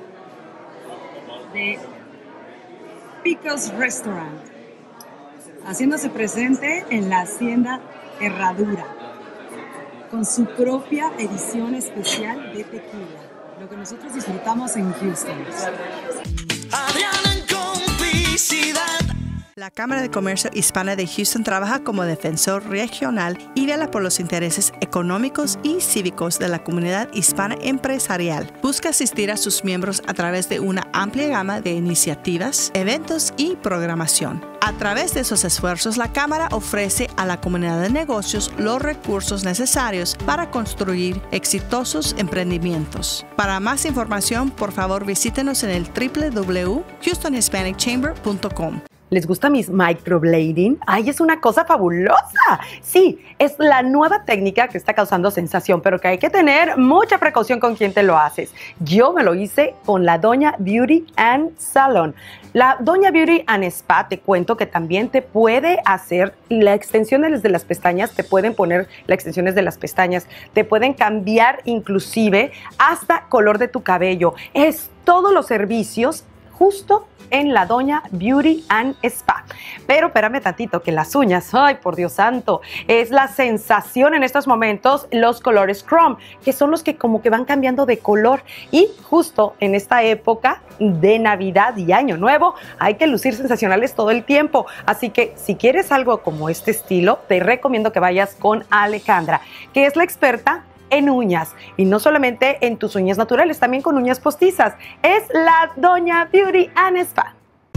De Picos Restaurant, haciéndose presente en la hacienda Herradura, con su propia edición especial de tequila, lo que nosotros disfrutamos en Houston. Adriana en complicidad. La Cámara de Comercio Hispana de Houston trabaja como defensor regional y vela por los intereses económicos y cívicos de la comunidad hispana empresarial. Busca asistir a sus miembros a través de una amplia gama de iniciativas, eventos y programación. A través de esos esfuerzos, la Cámara ofrece a la comunidad de negocios los recursos necesarios para construir exitosos emprendimientos. Para más información, por favor, visítenos en el www.houstonhispanicchamber.com. ¿Les gusta mis microblading? ¡Ay, es una cosa fabulosa! Sí, es la nueva técnica que está causando sensación, pero que hay que tener mucha precaución con quién te lo haces. Yo me lo hice con la Doña Beauty and Salon. La Doña Beauty and Spa, te cuento que también te puede hacer las extensiones de las pestañas, te pueden poner las extensiones de las pestañas, te pueden cambiar inclusive hasta color de tu cabello. Es todos los servicios justo en la Doña Beauty and Spa. Pero espérame tantito, que las uñas, ay, por Dios santo, es la sensación en estos momentos, los colores Chrome, que son los que como que van cambiando de color, y justo en esta época de Navidad y Año Nuevo hay que lucir sensacionales todo el tiempo. Así que si quieres algo como este estilo, te recomiendo que vayas con Alejandra, que es la experta en uñas. Y no solamente en tus uñas naturales, también con uñas postizas. Es la Doña Beauty and Spa.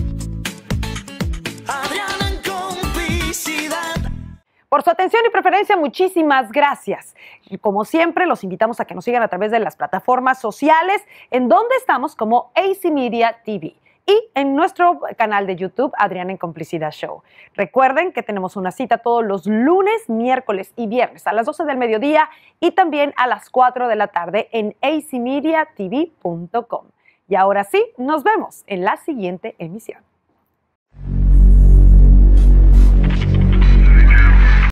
Adriana en complicidad. Por su atención y preferencia, muchísimas gracias. Y como siempre, los invitamos a que nos sigan a través de las plataformas sociales, en donde estamos como AC Media TV. Y en nuestro canal de YouTube, Adriana en Complicidad Show. Recuerden que tenemos una cita todos los lunes, miércoles y viernes a las 12 del mediodía y también a las 4 de la tarde en acmediatv.com. Y ahora sí, nos vemos en la siguiente emisión.